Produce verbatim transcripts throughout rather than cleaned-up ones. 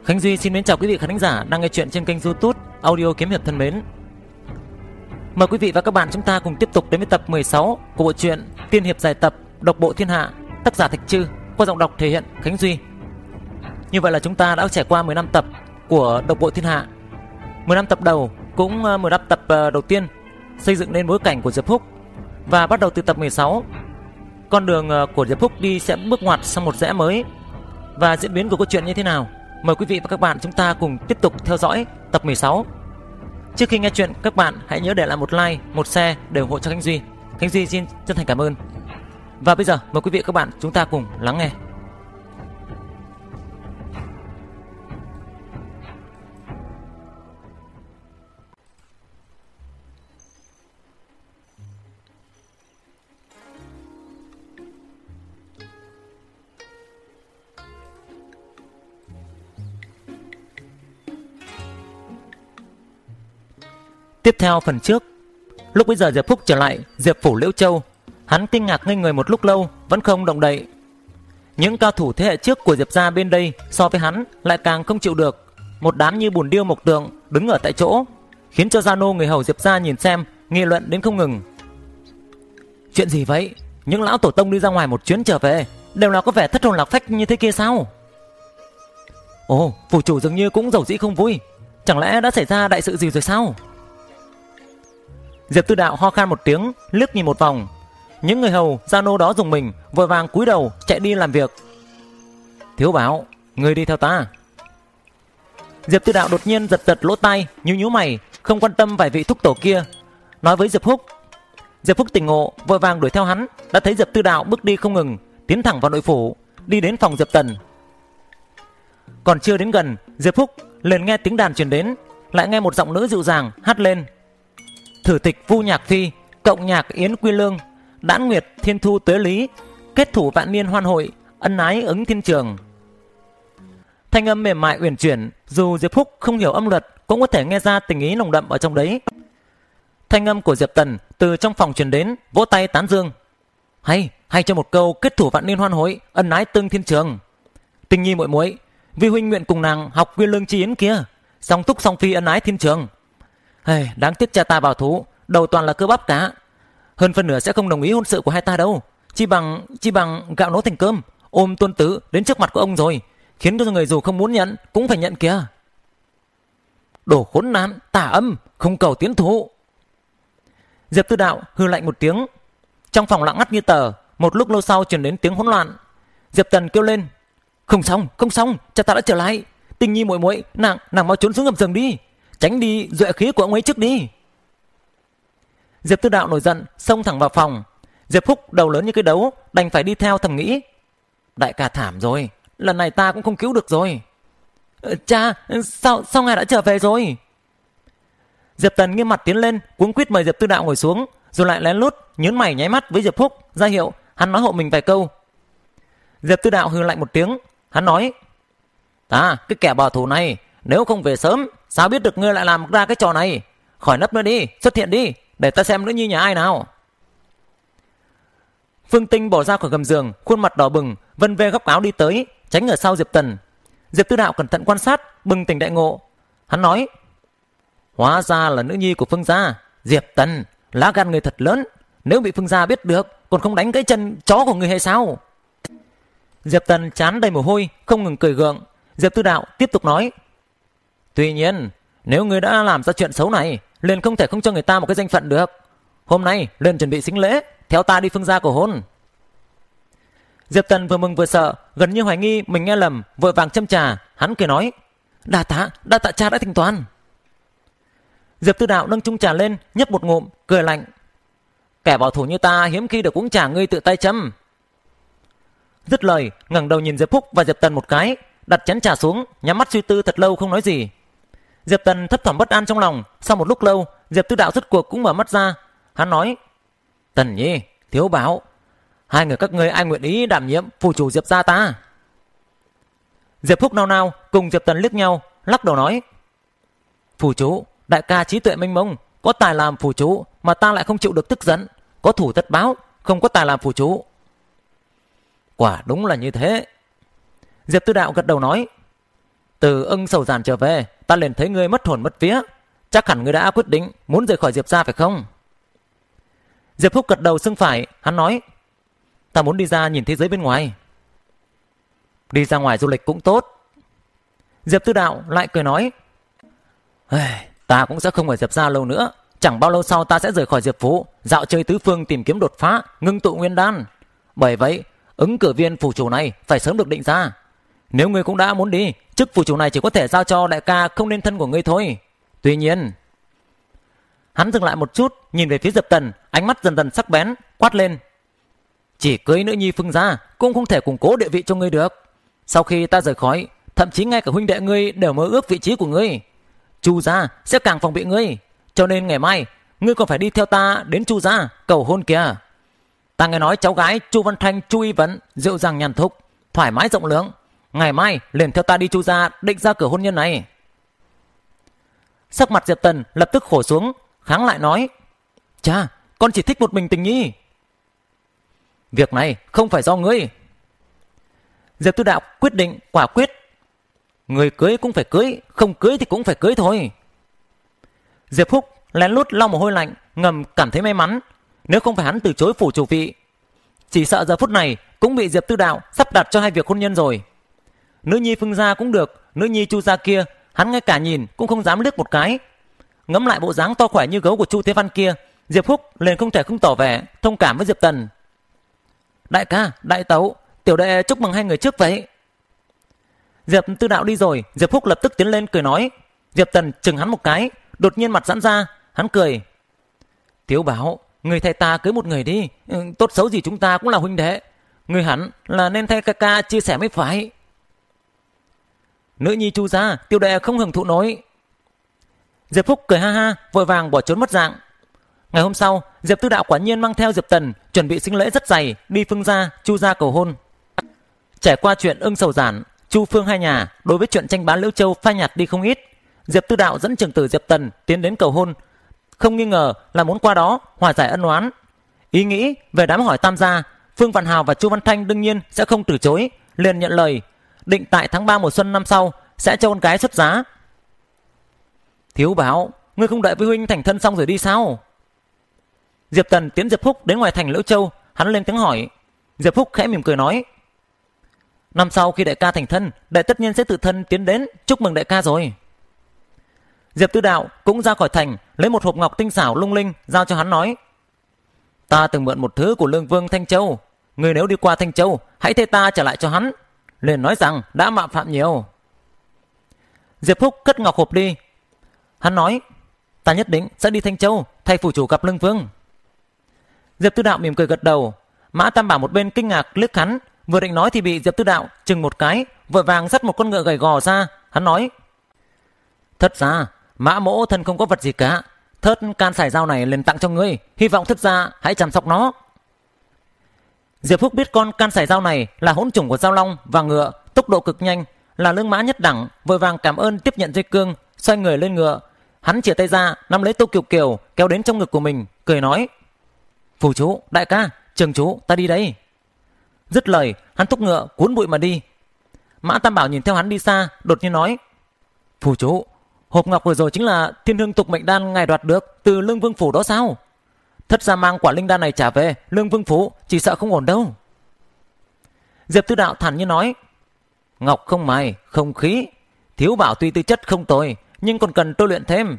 Khánh Duy xin mến chào quý vị khán giả đang nghe chuyện trên kênh YouTube Audio Kiếm Hiệp thân mến. Mời quý vị và các bạn chúng ta cùng tiếp tục đến với tập mười sáu của bộ truyện Tiên Hiệp Dài Tập Độc Bộ Thiên Hạ, tác giả Thạch Trư, qua giọng đọc thể hiện Khánh Duy. Như vậy là chúng ta đã trải qua mười lăm tập của Độc Bộ Thiên Hạ. mười lăm tập đầu cũng mười lăm tập đầu tiên xây dựng nên bối cảnh của Diệp Húc. Và bắt đầu từ tập mười sáu, con đường của Diệp Húc đi sẽ bước ngoặt sang một rẽ mới. Và diễn biến của câu chuyện như thế nào? Mời quý vị và các bạn chúng ta cùng tiếp tục theo dõi tập mười sáu. Trước khi nghe chuyện, các bạn hãy nhớ để lại một like, một share để ủng hộ cho Khánh Duy. Khánh Duy xin chân thành cảm ơn. Và bây giờ mời quý vị và các bạn chúng ta cùng lắng nghe. Tiếp theo phần trước, lúc bấy giờ Diệp Phúc trở lại Diệp phủ Liễu Châu, hắn kinh ngạc ngây người một lúc lâu vẫn không động đậy. Những cao thủ thế hệ trước của Diệp gia bên đây so với hắn lại càng không chịu được, một đám như bùn điêu mộc tượng đứng ở tại chỗ, khiến cho gia nô người hầu Diệp gia nhìn xem nghị luận đến không ngừng. Chuyện gì vậy? Những lão tổ tông đi ra ngoài một chuyến trở về đều là có vẻ thất hồn lạc phách như thế kia sao? Ồ, phủ chủ dường như cũng dầu dĩ không vui, chẳng lẽ đã xảy ra đại sự gì rồi sao? Diệp Tư Đạo ho khan một tiếng, liếc nhìn một vòng. Những người hầu gia nô đó dùng mình, vội vàng cúi đầu chạy đi làm việc. Thiếu bảo, người đi theo ta. Diệp Tư Đạo đột nhiên giật giật lỗ tai, nhíu nhíu mày, không quan tâm vài vị thúc tổ kia, nói với Diệp Húc. Diệp Húc tỉnh ngộ, vội vàng đuổi theo hắn, đã thấy Diệp Tư Đạo bước đi không ngừng, tiến thẳng vào nội phủ, đi đến phòng Diệp Tần. Còn chưa đến gần, Diệp Húc liền nghe tiếng đàn truyền đến, lại nghe một giọng nữ dịu dàng hát lên. Thử tịch vu nhạc phi, cộng nhạc yến quy lương, đãn nguyệt thiên thu tuế lý, kết thủ vạn niên hoan hội, ân ái ứng thiên trường. Thanh âm mềm mại uyển chuyển, dù Diệp Húc không hiểu âm luật cũng có thể nghe ra tình ý nồng đậm ở trong đấy. Thanh âm của Diệp Tần từ trong phòng truyền đến, vỗ tay tán dương. Hay, hay cho một câu kết thủ vạn niên hoan hội, ân ái tương thiên trường. Tình nhi muội muội, vi huynh nguyện cùng nàng học quy lương chi yến kia, song túc song phi ân ái thiên trường. Hey, đáng tiếc cha ta bảo thủ, đầu toàn là cơ bắp cả. Hơn phân nửa sẽ không đồng ý hôn sự của hai ta đâu. Chi bằng, chi bằng gạo nấu thành cơm, ôm tôn tử đến trước mặt của ông rồi, khiến cho người dù không muốn nhận cũng phải nhận kìa. Đồ khốn nạn, tà âm, không cầu tiến thủ. Diệp Tư Đạo hư lạnh một tiếng. Trong phòng lặng ngắt như tờ. Một lúc lâu sau truyền đến tiếng hỗn loạn. Diệp Tần kêu lên. Không xong, không xong, cha ta đã trở lại. Tình nhi muội muội, nàng, nàng mau trốn xuống gầm giường đi, tránh đi duệ khí của ông ấy trước đi. Diệp Tư Đạo nổi giận, xông thẳng vào phòng. Diệp Húc đầu lớn như cái đấu, đành phải đi theo, thầm nghĩ. Đại ca thảm rồi, lần này ta cũng không cứu được rồi. ờ, Cha, sao sao ngài đã trở về rồi? Diệp Tần nghiêm mặt tiến lên, cuống quýt mời Diệp Tư Đạo ngồi xuống, rồi lại lén lút nhướng mày nháy mắt với Diệp Húc, ra hiệu hắn nói hộ mình vài câu. Diệp Tư Đạo hừ lạnh một tiếng, hắn nói. Ta, cái kẻ bảo thủ này, nếu không về sớm, sao biết được ngươi lại làm ra cái trò này? Khỏi nấp nữa đi, xuất hiện đi, để ta xem nữ nhi nhà ai nào. Phương Tinh bỏ ra khỏi gầm giường, khuôn mặt đỏ bừng, vân vê góc áo đi tới, tránh ở sau Diệp Tần. Diệp Tư Đạo cẩn thận quan sát, bừng tỉnh đại ngộ. Hắn nói. Hóa ra là nữ nhi của Phương gia. Diệp Tần, lá gan người thật lớn, nếu bị Phương gia biết được, còn không đánh cái chân chó của người hay sao? Diệp Tần chán đầy mồ hôi, không ngừng cười gượng. Diệp Tư Đạo tiếp tục nói. Tuy nhiên, nếu ngươi đã làm ra chuyện xấu này, liền không thể không cho người ta một cái danh phận được. Hôm nay liền chuẩn bị sính lễ, theo ta đi Phương gia cầu hôn. Diệp Tần vừa mừng vừa sợ, gần như hoài nghi mình nghe lầm, vội vàng châm trà. Hắn cười nói. Đa tạ, đa tạ cha đã thanh toán. Diệp Tư Đạo nâng chung trà lên, nhấp một ngụm, cười lạnh. Kẻ bảo thủ như ta hiếm khi được uống trà ngươi tự tay châm. Dứt lời, ngẩng đầu nhìn Diệp Húc và Diệp Tần một cái, đặt chén trà xuống, nhắm mắt suy tư thật lâu không nói gì. Diệp Tần thấp thỏm bất an trong lòng. Sau một lúc lâu, Diệp Tư Đạo rốt cuộc cũng mở mắt ra. Hắn nói. Tần nhi, thiếu bảo, hai người các ngươi ai nguyện ý đảm nhiệm phủ chủ Diệp gia ta? Diệp Húc nao nao cùng Diệp Tần liếc nhau, lắc đầu nói. Phủ chủ, đại ca trí tuệ mênh mông, có tài làm phủ chủ mà ta lại không chịu được tức giận, có thủ tất báo, không có tài làm phủ chủ. Quả đúng là như thế. Diệp Tư Đạo gật đầu nói. Từ Ưng Sầu Giản trở về, ta liền thấy ngươi mất hồn mất vía. Chắc hẳn ngươi đã quyết định muốn rời khỏi Diệp gia phải không? Diệp Phúc gật đầu xưng phải. Hắn nói, ta muốn đi ra nhìn thế giới bên ngoài. Đi ra ngoài du lịch cũng tốt. Diệp Tư Đạo lại cười nói, ta cũng sẽ không ở Diệp gia lâu nữa. Chẳng bao lâu sau ta sẽ rời khỏi Diệp phủ, dạo chơi tứ phương tìm kiếm đột phá, ngưng tụ nguyên đan. Bởi vậy ứng cử viên phủ chủ này phải sớm được định ra. Nếu ngươi cũng đã muốn đi, chức phủ chủ này chỉ có thể giao cho đại ca không nên thân của ngươi thôi. Tuy nhiên... Hắn dừng lại một chút, nhìn về phía Diệp Tần, ánh mắt dần dần sắc bén, quát lên, chỉ cưới nữ nhi Phương gia cũng không thể củng cố địa vị cho ngươi được. Sau khi ta rời khỏi, thậm chí ngay cả huynh đệ ngươi đều mơ ước vị trí của ngươi. Chu gia sẽ càng phòng bị ngươi, cho nên ngày mai ngươi còn phải đi theo ta đến Chu gia cầu hôn kìa. Ta nghe nói cháu gái Chu Văn Thanh, Chu Y Vấn dịu dàng nhàn thục, thoải mái rộng lượng. Ngày mai liền theo ta đi Chu gia định ra cửa hôn nhân này. Sắc mặt Diệp Tần lập tức khổ xuống, kháng lại nói, cha, con chỉ thích một mình Tình Nhi. Việc này không phải do ngươi. Diệp Tư Đạo quyết định quả quyết. Người cưới cũng phải cưới, không cưới thì cũng phải cưới thôi. Diệp Phúc lén lút lau mồ hôi lạnh, ngầm cảm thấy may mắn. Nếu không phải hắn từ chối phủ chủ vị, chỉ sợ giờ phút này cũng bị Diệp Tư Đạo sắp đặt cho hai việc hôn nhân rồi. Nữ nhi Phương gia cũng được, nữ nhi Chu gia kia hắn ngay cả nhìn cũng không dám liếc một cái. Ngẫm lại bộ dáng to khỏe như gấu của Chu Thế Văn kia, Diệp Phúc liền không thể không tỏ vẻ thông cảm với Diệp Tần. Đại ca, đại tấu, tiểu đệ chúc mừng hai người trước vậy. Diệp Tư Đạo đi rồi, Diệp Phúc lập tức tiến lên cười nói. Diệp Tần chừng hắn một cái, đột nhiên mặt giãn ra, hắn cười, Thiếu Bảo, người thay ta cưới một người đi, tốt xấu gì chúng ta cũng là huynh đệ, người hẳn là nên thay ca ca chia sẻ mới phải. Nữ nhi Chu gia, tiểu đệ không hưởng thụ nổi. Diệp Phúc cười ha ha, vội vàng bỏ trốn mất dạng. Ngày hôm sau, Diệp Tư Đạo quả nhiên mang theo Diệp Tần chuẩn bị sinh lễ rất dày đi Phương gia, Chu gia cầu hôn. Trải qua chuyện Ưng Sầu Giản, Chu Phương hai nhà đối với chuyện tranh bá Liễu Châu phai nhạt đi không ít. Diệp Tư Đạo dẫn trưởng tử Diệp Tần tiến đến cầu hôn, không nghi ngờ là muốn qua đó hòa giải ân oán. Ý nghĩ về đám hỏi tam gia, Phương Vạn Hào và Chu Văn Thanh đương nhiên sẽ không từ chối, liền nhận lời định tại tháng ba mùa xuân năm sau sẽ cho con gái xuất giá. Thiếu Bảo, ngươi không đợi với huynh thành thân xong rồi đi sao? Diệp Tần tiến Diệp Phúc đến ngoài thành Liễu Châu, hắn lên tiếng hỏi. Diệp Phúc khẽ mỉm cười nói, năm sau khi đại ca thành thân, đệ tất nhiên sẽ tự thân tiến đến chúc mừng đại ca rồi. Diệp Tư Đạo cũng ra khỏi thành, lấy một hộp ngọc tinh xảo lung linh giao cho hắn nói, ta từng mượn một thứ của Lương Vương Thanh Châu, người nếu đi qua Thanh Châu hãy thay ta trả lại cho hắn. Liền nói rằng đã mạo phạm nhiều. Diệp Phúc cất ngọc hộp đi. Hắn nói, ta nhất định sẽ đi Thanh Châu thay phủ chủ gặp Lương Vương. Diệp Tư Đạo mỉm cười gật đầu. Mã Tam Bảo một bên kinh ngạc liếc hắn, vừa định nói thì bị Diệp Tư Đạo chừng một cái, vội vàng dắt một con ngựa gầy gò ra. Hắn nói, thất gia, Mã mỗ thân không có vật gì cả, thớt can sải dao này liền tặng cho ngươi, hy vọng thất gia hãy chăm sóc nó. Diệp Phúc biết con can sải dao này là hỗn chủng của dao long và ngựa, tốc độ cực nhanh, là lương mã nhất đẳng, vội vàng cảm ơn tiếp nhận dây cương, xoay người lên ngựa. Hắn chìa tay ra nắm lấy Tô Kiều Kiều kéo đến trong ngực của mình, cười nói, phủ chủ, đại ca, trường chú, ta đi đây. Dứt lời, hắn thúc ngựa cuốn bụi mà đi. Mã Tam Bảo nhìn theo hắn đi xa, đột nhiên nói, phủ chủ, hộp ngọc vừa rồi chính là thiên hương tục mệnh đan ngài đoạt được từ Lương Vương phủ đó sao? Thất gia mang quả linh đan này trả về Lương Vương phủ, chỉ sợ không ổn đâu. Diệp Tư Đạo thản nhiên nói, ngọc không mài không khí, Thiếu Bảo tuy tư chất không tồi nhưng còn cần tôi luyện thêm.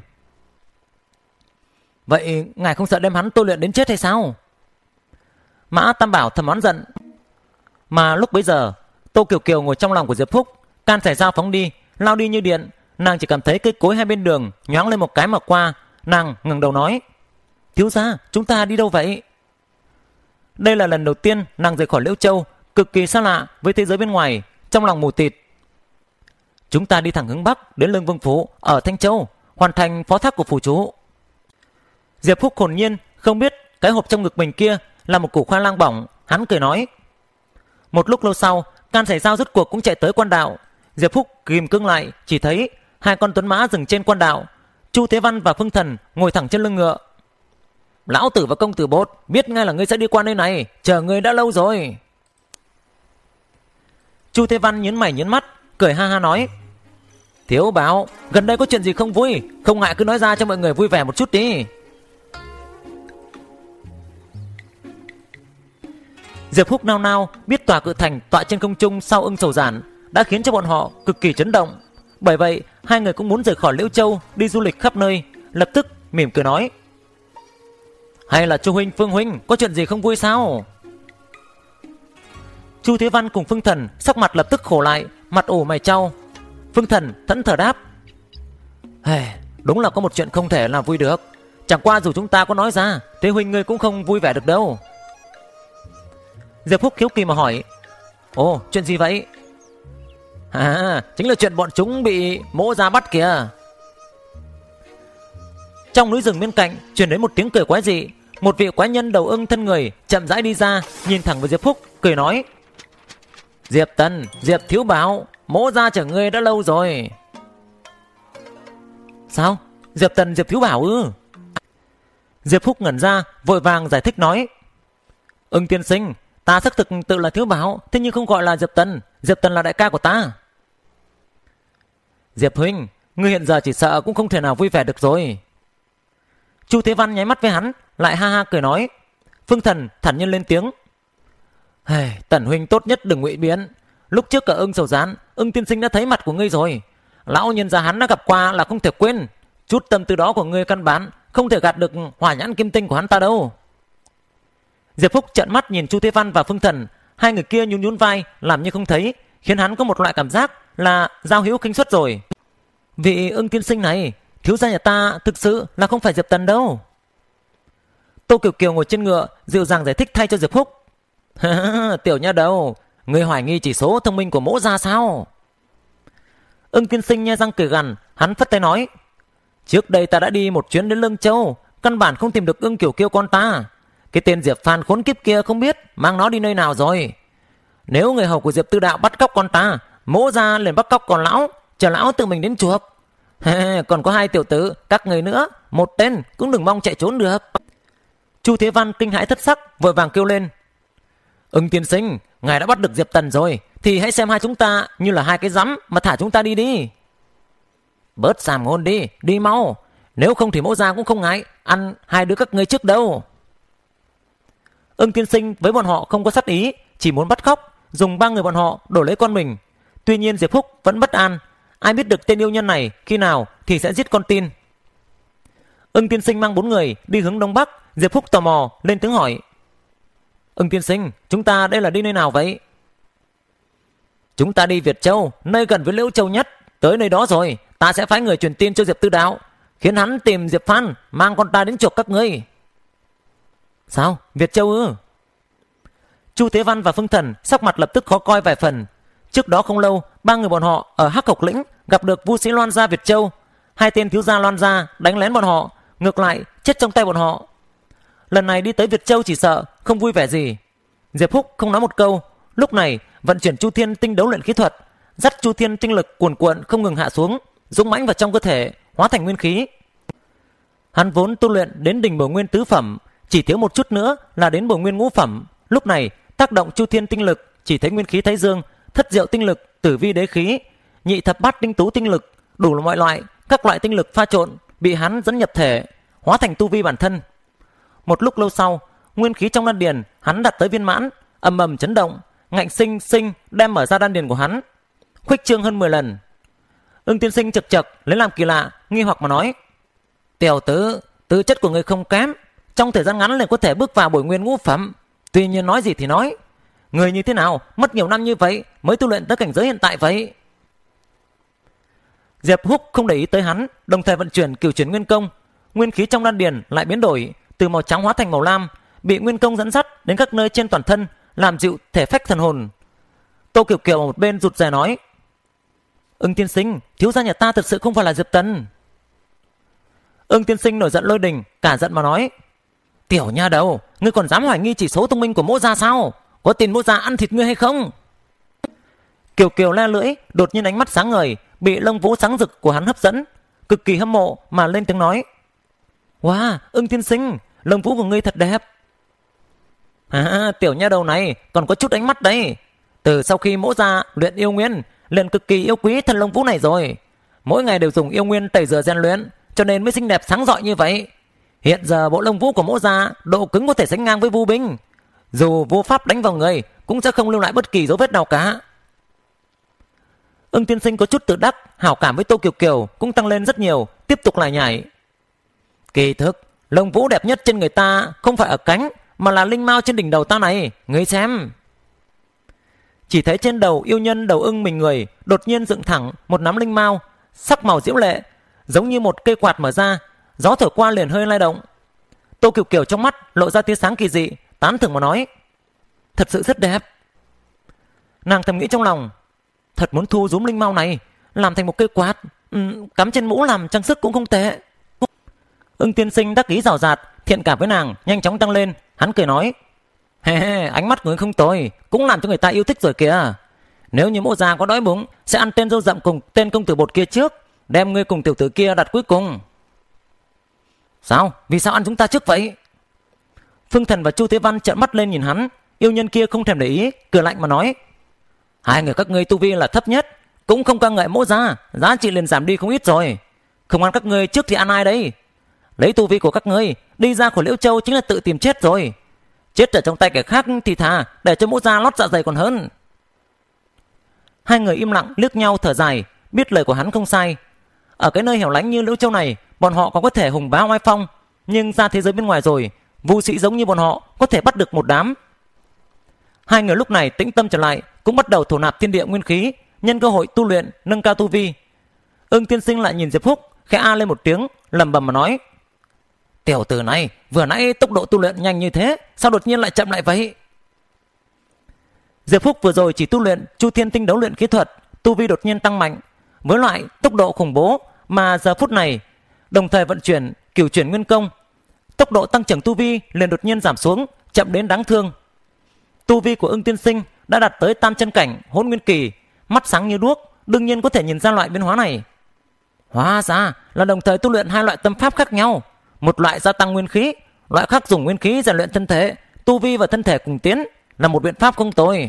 Vậy ngài không sợ đem hắn tôi luyện đến chết hay sao? Mã Tam Bảo thầm oán giận. Mà lúc bấy giờ Tô Kiều Kiều ngồi trong lòng của Diệp Phúc, can sải dao phóng đi, lao đi như điện. Nàng chỉ cảm thấy cây cối hai bên đường nhoáng lên một cái mà qua. Nàng ngẩng đầu nói, thiếu gia, chúng ta đi đâu vậy? Đây là lần đầu tiên nàng rời khỏi Liễu Châu, cực kỳ xa lạ với thế giới bên ngoài, trong lòng mù tịt. Chúng ta đi thẳng hướng bắc đến Lương Vương phủ ở Thanh Châu, hoàn thành phó thác của phủ chủ. Diệp Phúc hồn nhiên không biết cái hộp trong ngực mình kia là một củ khoai lang bỏng. Hắn cười nói. Một lúc lâu sau, can sải dao rốt cuộc cũng chạy tới quan đạo. Diệp Phúc kìm cứng lại, chỉ thấy hai con tuấn mã dừng trên quan đạo. Chu Thế Văn và Phương Thần ngồi thẳng trên lưng ngựa. Lão tử và công tử Bột biết ngay là ngươi sẽ đi qua nơi này, chờ ngươi đã lâu rồi. Chu Thế Văn nhướng mày nhướng mắt, cười ha ha nói, Thiếu Bảo, gần đây có chuyện gì không vui? Không ngại cứ nói ra cho mọi người vui vẻ một chút đi. Diệp Húc nao nao biết tòa cự thành tọa trên không trung sau Ưng Sầu Giản đã khiến cho bọn họ cực kỳ chấn động. Bởi vậy hai người cũng muốn rời khỏi Liễu Châu đi du lịch khắp nơi. Lập tức mỉm cười nói: hay là Chu huynh, Phương huynh có chuyện gì không vui sao? Chu Thế Văn cùng Phương Thần sắc mặt lập tức khổ lại, mặt ủ mày trao. Phương Thần thẫn thờ đáp: hey, đúng là có một chuyện không thể làm vui được. Chẳng qua dù chúng ta có nói ra, thế huynh ngươi cũng không vui vẻ được đâu. Diệp Húc hiếu kỳ mà hỏi: ồ, chuyện gì vậy? À, chính là chuyện bọn chúng bị Mỗ Gia bắt kìa. Trong núi rừng bên cạnh truyền đến một tiếng cười quái dị. Một vị quái nhân đầu ưng thân người chậm rãi đi ra, nhìn thẳng vào Diệp Húc, cười nói: Diệp Tần, Diệp Thiếu Bảo, Mỗ Gia chờ ngươi đã lâu rồi. Sao? Diệp Tần, Diệp Thiếu Bảo ư? Diệp Húc ngẩn ra, vội vàng giải thích nói: Ưng tiên sinh, ta xác thực tự là Thiếu Bảo, thế nhưng không gọi là Diệp Tần. Diệp Tần là đại ca của ta. Diệp huynh, ngươi hiện giờ chỉ sợ cũng không thể nào vui vẻ được rồi. Chu Thế Văn nháy mắt với hắn, lại ha ha cười nói. Phương Thần thản nhiên lên tiếng: hey, Tần huynh tốt nhất đừng ngụy biện. Lúc trước ở Ưng Sầu Gián, Ưng tiên sinh đã thấy mặt của ngươi rồi. Lão nhân gia hắn đã gặp qua là không thể quên. Chút tâm tư đó của ngươi căn bản không thể gạt được hỏa nhãn kim tinh của hắn ta đâu. Diệp Húc trợn mắt nhìn Chu Thế Văn và Phương Thần. Hai người kia nhún nhún vai làm như không thấy, khiến hắn có một loại cảm giác là giao hữu khinh suất rồi. Vị Ưng tiên sinh này, thiếu gia nhà ta thực sự là không phải Diệp Tần đâu. Tô Kiều Kiều ngồi trên ngựa dịu dàng giải thích thay cho Diệp Húc. Tiểu nha đầu, ngươi hoài nghi chỉ số thông minh của Mỗ Gia sao? Ưng tiên sinh nhe răng cười gằn, hắn phất tay nói: trước đây ta đã đi một chuyến đến Lương Châu, căn bản không tìm được Ưng Kiều Kiều con ta. Cái tên Diệp Phan khốn kiếp kia không biết mang nó đi nơi nào rồi. Nếu người hầu của Diệp Tư Đạo bắt cóc con ta, Mỗ Gia liền bắt cóc con lão, chờ lão tự mình đến chuộc. Còn có hai tiểu tử các người nữa, một tên cũng đừng mong chạy trốn được. Chu Thế Văn kinh hãi thất sắc, vội vàng kêu lên: Ưng tiên sinh, ngài đã bắt được Diệp Tần rồi, thì hãy xem hai chúng ta như là hai cái rắm mà thả chúng ta đi đi. Bớt sàm ngôn đi, đi mau. Nếu không thì Mỗ Gia cũng không ngại ăn hai đứa các ngươi trước đâu. Ưng tiên sinh với bọn họ không có sát ý, chỉ muốn bắt cóc, dùng ba người bọn họ đổi lấy con mình. Tuy nhiên Diệp Húc vẫn bất an, ai biết được tên yêu nhân này khi nào thì sẽ giết con tin. Ưng tiên sinh mang bốn người đi hướng đông bắc. Diệp Húc tò mò lên tiếng hỏi: Ưng tiên sinh, chúng ta đây là đi nơi nào vậy? Chúng ta đi Việt Châu, nơi gần với Liễu Châu nhất. Tới nơi đó rồi, ta sẽ phái người truyền tin cho Diệp Tư Đạo, khiến hắn tìm Diệp Phan, mang con ta đến chuộc các ngươi. Sao? Việt Châu ư? Chu Thế Văn và Phương Thần sắc mặt lập tức khó coi vài phần. Trước đó không lâu, ba người bọn họ ở Hắc Cộc Lĩnh gặp được Vu sĩ Loan gia Việt Châu. Hai tên thiếu gia Loan gia đánh lén bọn họ, ngược lại chết trong tay bọn họ. Lần này đi tới Việt Châu chỉ sợ không vui vẻ gì. Diệp Húc không nói một câu, lúc này vận chuyển Chu Thiên tinh đấu luyện khí thuật, dắt Chu Thiên tinh lực cuồn cuộn không ngừng hạ xuống, dũng mãnh vào trong cơ thể, hóa thành nguyên khí. Hắn vốn tu luyện đến đỉnh bổ nguyên tứ phẩm, chỉ thiếu một chút nữa là đến bổ nguyên ngũ phẩm. Lúc này tác động Chu Thiên tinh lực, chỉ thấy nguyên khí Thái Dương, thất diệu tinh lực, tử vi đế khí, nhị thập bát tinh tú tinh lực, đủ mọi loại các loại tinh lực pha trộn bị hắn dẫn nhập thể, hóa thành tu vi bản thân. Một lúc lâu sau, nguyên khí trong đan điền hắn đạt tới viên mãn, ầm ầm chấn động, ngạnh sinh sinh đem mở ra đan điền của hắn, khuếch trương hơn mười lần. Ưng tiên sinh chật chật lấy làm kỳ lạ, nghi hoặc mà nói: Tiểu tử, tư chất của người không kém, trong thời gian ngắn liền có thể bước vào bồi nguyên ngũ phẩm. Tuy nhiên nói gì thì nói, người như thế nào mất nhiều năm như vậy mới tu luyện tới cảnh giới hiện tại vậy? Diệp Húc không để ý tới hắn, đồng thời vận chuyển cửu chuyển nguyên công. Nguyên khí trong đan điền lại biến đổi, từ màu trắng hóa thành màu lam, bị nguyên công dẫn dắt đến các nơi trên toàn thân, làm dịu thể phách thần hồn. Tô Kiều Kiều ở một bên rụt rè nói: Ưng tiên sinh, thiếu gia nhà ta thật sự không phải là Diệp Tần. Ưng tiên sinh nổi giận lôi đình, cả giận mà nói: Tiểu nha đầu, ngươi còn dám hoài nghi chỉ số thông minh của Mỗ Gia sao? Có tin Mỗ Gia ăn thịt ngươi hay không? Kiều Kiều le lưỡi, đột nhiên ánh mắt sáng ngời, bị lông vũ sáng rực của hắn hấp dẫn, cực kỳ hâm mộ mà lên tiếng nói: Wow, Ưng tiên sinh, lông vũ của ngươi thật đẹp. À, tiểu nha đầu này còn có chút ánh mắt đấy. Từ sau khi Mỗ Gia luyện yêu nguyên, liền cực kỳ yêu quý thân lông vũ này rồi. mỗi ngày đều dùng yêu nguyên tẩy rửa rèn luyện, cho nên mới xinh đẹp sáng rọi như vậy. Hiện giờ bộ lông vũ của mỗ gia độ cứng có thể sánh ngang với vu binh, dù vô pháp đánh vào người cũng sẽ không lưu lại bất kỳ dấu vết nào cả. Ưng tiên sinh có chút tự đắc, hảo cảm với Tô Kiều Kiều cũng tăng lên rất nhiều, tiếp tục lại nhảy. Kỳ thực, lông vũ đẹp nhất trên người ta không phải ở cánh, mà là linh mao trên đỉnh đầu ta này, ngươi xem. Chỉ thấy trên đầu yêu nhân đầu ưng mình người đột nhiên dựng thẳng một nắm linh mao, sắc màu diễm lệ, giống như một cây quạt mở ra, gió thổi qua liền hơi lay động. Tô Kiều Kiều trong mắt lộ ra tia sáng kỳ dị, tán thưởng mà nói: thật sự rất đẹp. Nàng thầm nghĩ trong lòng, thật muốn thu rúm linh mao này làm thành một cây quạt, ừ, cắm trên mũ làm trang sức cũng không tệ. Ưng tiên sinh đắc ý rào rạt, thiện cảm với nàng nhanh chóng tăng lên. Hắn cười nói: he he, ánh mắt của ngươi không tồi, cũng làm cho người ta yêu thích rồi kìa. Nếu như mỗ già có đói bụng, sẽ ăn tên dâu dậm cùng tên công tử bột kia trước, đem ngươi cùng tiểu tử kia đặt cuối cùng. Sao? Vì sao ăn chúng ta trước vậy? Phương Thần và Chu Thế Văn trợn mắt lên nhìn hắn. Yêu nhân kia không thèm để ý, cười lạnh mà nói: hai người các ngươi tu vi là thấp nhất, cũng không ca ngợi mỗ gia, giá trị liền giảm đi không ít rồi. Không ăn các ngươi trước thì ăn ai đấy? Lấy tu vi của các ngươi đi ra khỏi Liễu Châu chính là tự tìm chết rồi. Chết ở trong tay kẻ khác thì thà để cho mỗ gia lót dạ dày còn hơn. Hai người im lặng liếc nhau thở dài, biết lời của hắn không sai. Ở cái nơi hẻo lánh như Liễu Châu này, bọn họ còn có thể hùng bá oai phong, nhưng ra thế giới bên ngoài rồi, vu sĩ giống như bọn họ có thể bắt được một đám. Hai người lúc này tĩnh tâm trở lại, cũng bắt đầu thổ nạp thiên địa nguyên khí, nhân cơ hội tu luyện nâng cao tu vi. Ưng tiên sinh lại nhìn Diệp Phúc, khẽ a lên một tiếng, lẩm bẩm mà nói: tiểu tử này vừa nãy tốc độ tu luyện nhanh như thế, sao đột nhiên lại chậm lại vậy? Diệp Phúc vừa rồi chỉ tu luyện Chu Thiên Tinh đấu luyện kỹ thuật, tu vi đột nhiên tăng mạnh với loại tốc độ khủng bố, mà giờ phút này đồng thời vận chuyển cửu chuyển nguyên công, tốc độ tăng trưởng tu vi liền đột nhiên giảm xuống, chậm đến đáng thương. Tu vi của Ưng tiên sinh đã đạt tới tam chân cảnh hỗn nguyên kỳ, mắt sáng như đuốc, đương nhiên có thể nhìn ra loại biến hóa này. Hóa ra là đồng thời tu luyện hai loại tâm pháp khác nhau, một loại gia tăng nguyên khí, loại khác dùng nguyên khí rèn luyện thân thể, tu vi và thân thể cùng tiến, là một biện pháp không tồi.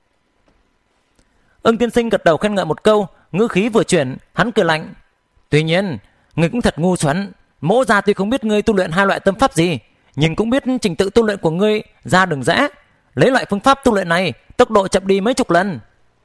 Ưng tiên sinh gật đầu khen ngợi một câu, ngữ khí vừa chuyển, hắn cười lạnh: tuy nhiên, ngươi cũng thật ngu xuẩn. Mỗ gia tuy không biết ngươi tu luyện hai loại tâm pháp gì, nhưng cũng biết trình tự tu luyện của ngươi ra đường rẽ. Lấy loại phương pháp tu luyện này, tốc độ chậm đi mấy chục lần.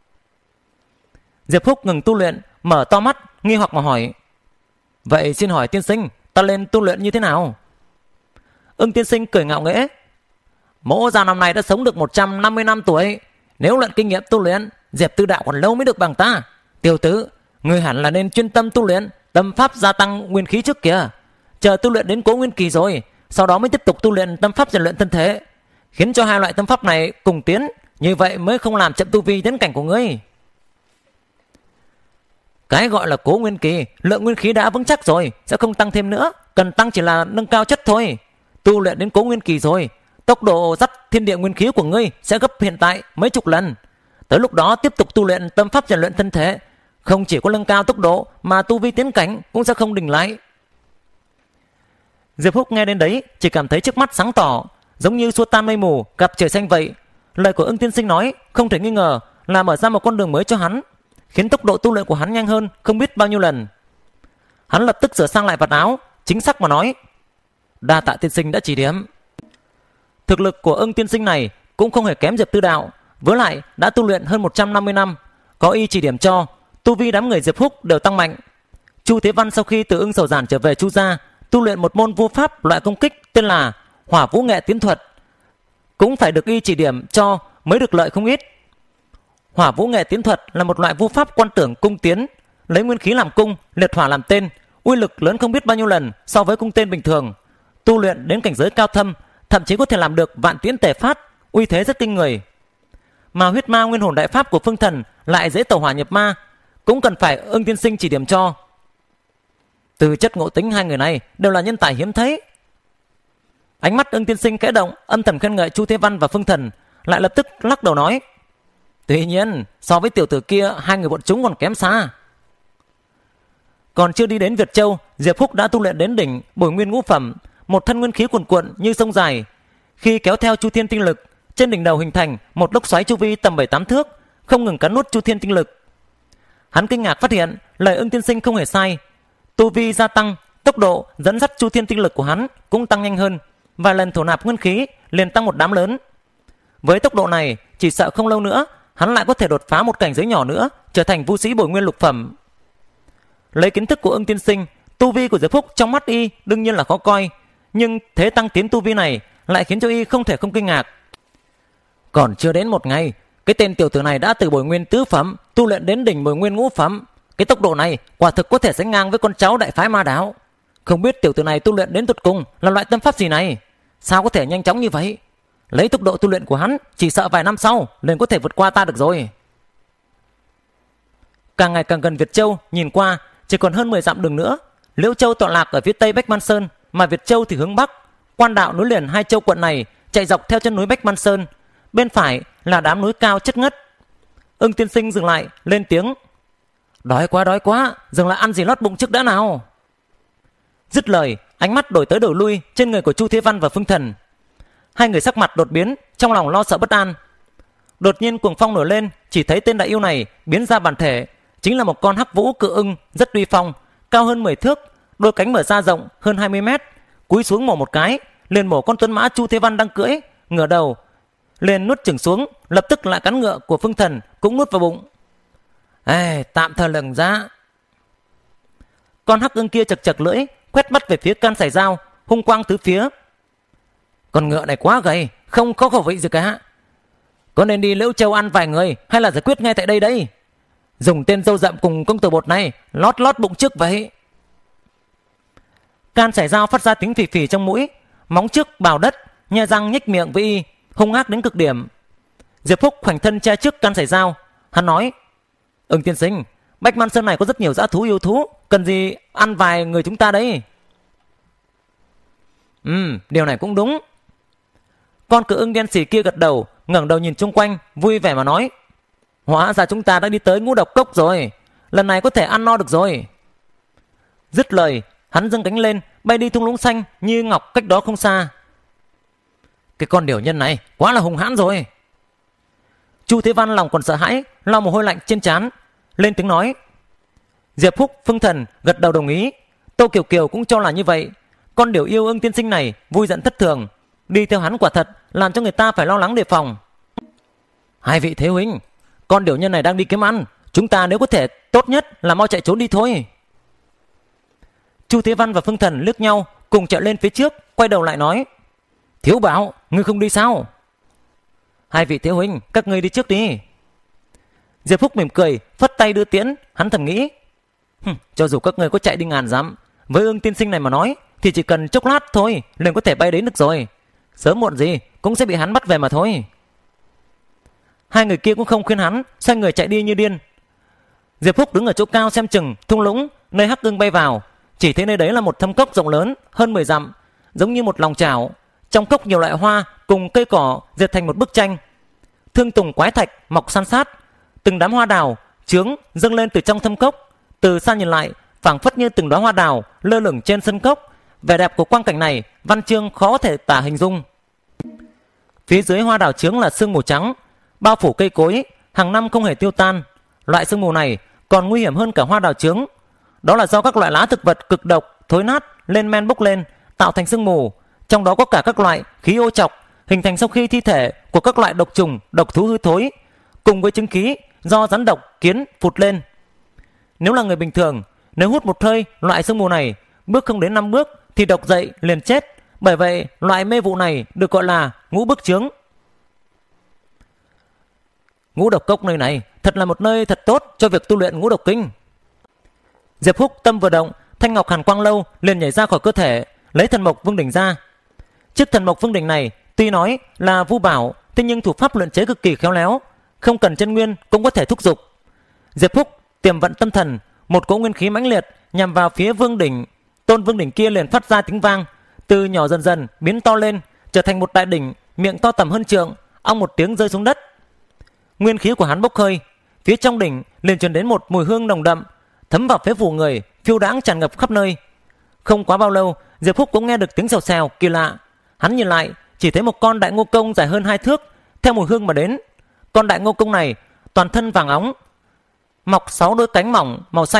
Diệp Phúc ngừng tu luyện, mở to mắt, nghi hoặc mà hỏi: vậy xin hỏi tiên sinh, ta lên tu luyện như thế nào? Ưng tiên sinh cười ngạo nghễ: mỗ gia năm nay đã sống được một trăm năm mươi năm tuổi, nếu luận kinh nghiệm tu luyện, Diệp Tư Đạo còn lâu mới được bằng ta. Tiểu tử, ngươi hẳn là nên chuyên tâm tu luyện tâm pháp gia tăng nguyên khí trước kìa. Chờ tu luyện đến Cố Nguyên kỳ rồi, sau đó mới tiếp tục tu luyện tâm pháp rèn luyện thân thể, khiến cho hai loại tâm pháp này cùng tiến, như vậy mới không làm chậm tu vi tiến cảnh của ngươi. Cái gọi là Cố Nguyên kỳ, lượng nguyên khí đã vững chắc rồi, sẽ không tăng thêm nữa, cần tăng chỉ là nâng cao chất thôi. Tu luyện đến Cố Nguyên kỳ rồi, tốc độ dắt thiên địa nguyên khí của ngươi sẽ gấp hiện tại mấy chục lần. Tới lúc đó tiếp tục tu luyện tâm pháp rèn luyện thân thể, không chỉ có nâng cao tốc độ mà tu vi tiến cảnh cũng sẽ không đình lại. Diệp Húc nghe đến đấy chỉ cảm thấy trước mắt sáng tỏ, giống như xua tan mây mù gặp trời xanh vậy. Lời của Ưng tiên sinh nói không thể nghi ngờ là mở ra một con đường mới cho hắn, khiến tốc độ tu luyện của hắn nhanh hơn không biết bao nhiêu lần. Hắn lập tức sửa sang lại vạt áo, chính xác mà nói: đa tạ tiên sinh đã chỉ điểm. Thực lực của Ưng tiên sinh này cũng không hề kém Diệp Tư Đạo, với lại đã tu luyện hơn một trăm năm mươi năm, có y chỉ điểm cho, tu vi đám người Diệp Húc đều tăng mạnh. Chu Thế Văn sau khi từ Ưng Sầu Giản trở về Chu gia, tu luyện một môn vô pháp loại công kích tên là Hỏa Vũ Nghệ Tiến Thuật, cũng phải được y chỉ điểm cho mới được lợi không ít. Hỏa Vũ Nghệ Tiến Thuật là một loại vô pháp quan tưởng cung tiến, lấy nguyên khí làm cung, liệt hỏa làm tên, uy lực lớn không biết bao nhiêu lần so với cung tên bình thường. Tu luyện đến cảnh giới cao thâm, thậm chí có thể làm được vạn tiễn tề phát, uy thế rất kinh người. Mà huyết ma nguyên hồn đại pháp của Phương Thần lại dễ tẩu hỏa nhập ma, cũng cần phải Ưng tiên sinh chỉ điểm cho. Từ chất ngộ tính hai người này đều là nhân tài hiếm thấy. Ánh mắt Ưng tiên sinh khẽ động, âm thầm khen ngợi Chu Thế Văn và Phương Thần, lại lập tức lắc đầu nói: tuy nhiên so với tiểu tử kia, hai người bọn chúng còn kém xa. Còn chưa đi đến Việt Châu, Diệp Húc đã tu luyện đến đỉnh Bồi Nguyên Ngũ Phẩm, một thân nguyên khí cuồn cuộn như sông dài. Khi kéo theo Chu Thiên tinh lực, trên đỉnh đầu hình thành một lốc xoáy chu vi tầm bảy tám thước, không ngừng cắn nuốt Chu Thiên tinh lực. Hắn kinh ngạc phát hiện lời Ưng tiên sinh không hề sai. Tu vi gia tăng, tốc độ dẫn dắt chu thiên tinh lực của hắn cũng tăng nhanh hơn, vài lần thổ nạp nguyên khí liền tăng một đám lớn. Với tốc độ này, chỉ sợ không lâu nữa hắn lại có thể đột phá một cảnh giới nhỏ nữa, trở thành vũ sĩ bồi nguyên lục phẩm. Lấy kiến thức của Ưng tiên sinh, tu vi của Diệp Phúc trong mắt y đương nhiên là khó coi, nhưng thế tăng tiến tu vi này lại khiến cho y không thể không kinh ngạc. Còn chưa đến một ngày, cái tên tiểu tử này đã từ bồi nguyên tứ phẩm tu luyện đến đỉnh bồi nguyên ngũ phẩm. Cái tốc độ này quả thực có thể sánh ngang với con cháu đại phái Ma Đạo. Không biết tiểu tử này tu luyện đến tột cùng là loại tâm pháp gì này, sao có thể nhanh chóng như vậy? Lấy tốc độ tu luyện của hắn, chỉ sợ vài năm sau liền có thể vượt qua ta được rồi. Càng ngày càng gần Việt Châu, nhìn qua chỉ còn hơn mười dặm đường nữa. Liễu Châu tọa lạc ở phía tây Bách Man Sơn, mà Việt Châu thì hướng bắc. Quan đạo nối liền hai châu quận này chạy dọc theo chân núi Bách Man Sơn. Bên phải là đám núi cao chất ngất. Ưng tiên sinh dừng lại, lên tiếng: Đói quá đói quá, dừng lại ăn gì lót bụng trước đã nào. Dứt lời, ánh mắt đổi tới đổi lui trên người của Chu Thế Văn và Phương Thần. Hai người sắc mặt đột biến, trong lòng lo sợ bất an. Đột nhiên cuồng phong nổi lên, chỉ thấy tên đại yêu này biến ra bản thể, chính là một con hắc vũ cự ưng rất uy phong, cao hơn mười thước, đôi cánh mở ra rộng hơn hai mươi mét, cúi xuống mổ một cái, liền mổ con tuấn mã Chu Thế Văn đang cưỡi, ngửa đầu liền nuốt chửng xuống, lập tức lại cắn ngựa của Phương Thần cũng nuốt vào bụng. Ê, tạm thời lừng ra. Con hắc ưng kia chật chật lưỡi, quét mắt về phía Can Sải Dao, hung quang tứ phía. Con ngựa này quá gầy, không có khẩu vị gì cả. Có nên đi Liễu Châu ăn vài người, hay là giải quyết ngay tại đây đây? Dùng tên dâu dậm cùng công tử bột này lót lót bụng trước vậy. Can Sải Dao phát ra tiếng phì phì trong mũi, móng trước bào đất, nhe răng nhếch miệng với y, hung ác đến cực điểm. Diệp Phúc khoảnh thân che trước Can Sải Dao, hắn nói: Ưng tiên sinh, Bách Man Sơn này có rất nhiều dã thú yêu thú, cần gì ăn vài người chúng ta đấy? Ừ, điều này cũng đúng. Con cự ưng đen xì kia gật đầu, ngẩng đầu nhìn chung quanh, vui vẻ mà nói: Hóa ra chúng ta đã đi tới Ngũ Độc Cốc rồi, lần này có thể ăn no được rồi. Dứt lời, hắn dâng cánh lên, bay đi thung lũng xanh như ngọc cách đó không xa. Cái con điểu nhân này quá là hung hãn rồi. Chu Thế Văn lòng còn sợ hãi, lau mồ hôi lạnh trên trán, lên tiếng nói. Diệp Phúc, Phương Thần gật đầu đồng ý. Tô Kiều Kiều cũng cho là như vậy. Con điểu yêu Ưng tiên sinh này vui giận thất thường, đi theo hắn quả thật làm cho người ta phải lo lắng đề phòng. Hai vị thế huynh, con điểu nhân này đang đi kiếm ăn, chúng ta nếu có thể tốt nhất là mau chạy trốn đi thôi. Chu Thế Văn và Phương Thần liếc nhau, cùng chạy lên phía trước, quay đầu lại nói: Thiếu Bảo, ngươi không đi sao? Hai vị thế huynh, các ngươi đi trước đi. Diệp Phúc mỉm cười, phất tay đưa tiễn. Hắn thầm nghĩ: cho dù các ngươi có chạy đi ngàn dặm, với Ưng tiên sinh này mà nói thì chỉ cần chốc lát thôi liền có thể bay đến được rồi. Sớm muộn gì cũng sẽ bị hắn bắt về mà thôi. Hai người kia cũng không khuyên hắn, xoay người chạy đi như điên. Diệp Phúc đứng ở chỗ cao xem chừng thung lũng nơi hắc ưng bay vào, chỉ thấy nơi đấy là một thâm cốc rộng lớn hơn mười dặm, giống như một lòng chảo. Trong cốc nhiều loại hoa cùng cây cỏ dệt thành một bức tranh. Thương tùng quái thạch mọc san sát, từng đám hoa đào chướng dâng lên từ trong thâm cốc. Từ xa nhìn lại, phảng phất như từng đóa hoa đào lơ lửng trên sân cốc. Vẻ đẹp của quang cảnh này văn chương khó thể tả hình dung. Phía dưới hoa đào chướng là sương mù trắng, bao phủ cây cối, hàng năm không hề tiêu tan. Loại sương mù này còn nguy hiểm hơn cả hoa đào chướng. Đó là do các loại lá thực vật cực độc thối nát lên men bốc lên, tạo thành sương mù. Trong đó có cả các loại khí ô trọc hình thành sau khi thi thể của các loại độc trùng, độc thú hư thối, cùng với chứng khí do rắn độc, kiến phụt lên. Nếu là người bình thường, nếu hút một hơi loại sương mù này, bước không đến năm bước thì độc dậy liền chết. Bởi vậy loại mê vụ này được gọi là ngũ bức chướng. Ngũ độc cốc nơi này thật là một nơi thật tốt cho việc tu luyện ngũ độc kinh. Diệp Phúc tâm vừa động, thanh ngọc hàn quang lâu liền nhảy ra khỏi cơ thể, lấy thần mộc vương đỉnh ra. Chiếc thần mộc vương đỉnh này tuy nói là vu bảo, thế nhưng thủ pháp luyện chế cực kỳ khéo léo, không cần chân nguyên cũng có thể thúc giục. Diệp Phúc tiềm vận tâm thần, một cỗ nguyên khí mãnh liệt nhằm vào phía vương đỉnh. Tôn vương đỉnh kia liền phát ra tiếng vang, từ nhỏ dần dần biến to lên, trở thành một đại đỉnh, miệng to tầm hơn trượng, ong một tiếng rơi xuống đất. Nguyên khí của hắn bốc hơi, phía trong đỉnh liền truyền đến một mùi hương nồng đậm, thấm vào phế phủ người, phiêu đãng tràn ngập khắp nơi. Không quá bao lâu, Diệp Phúc cũng nghe được tiếng xèo xèo kỳ lạ. Hắn nhìn lại, chỉ thấy một con đại ngô công dài hơn hai thước theo mùi hương mà đến. Con đại ngô công này toàn thân vàng óng, mọc sáu đôi cánh mỏng màu xanh,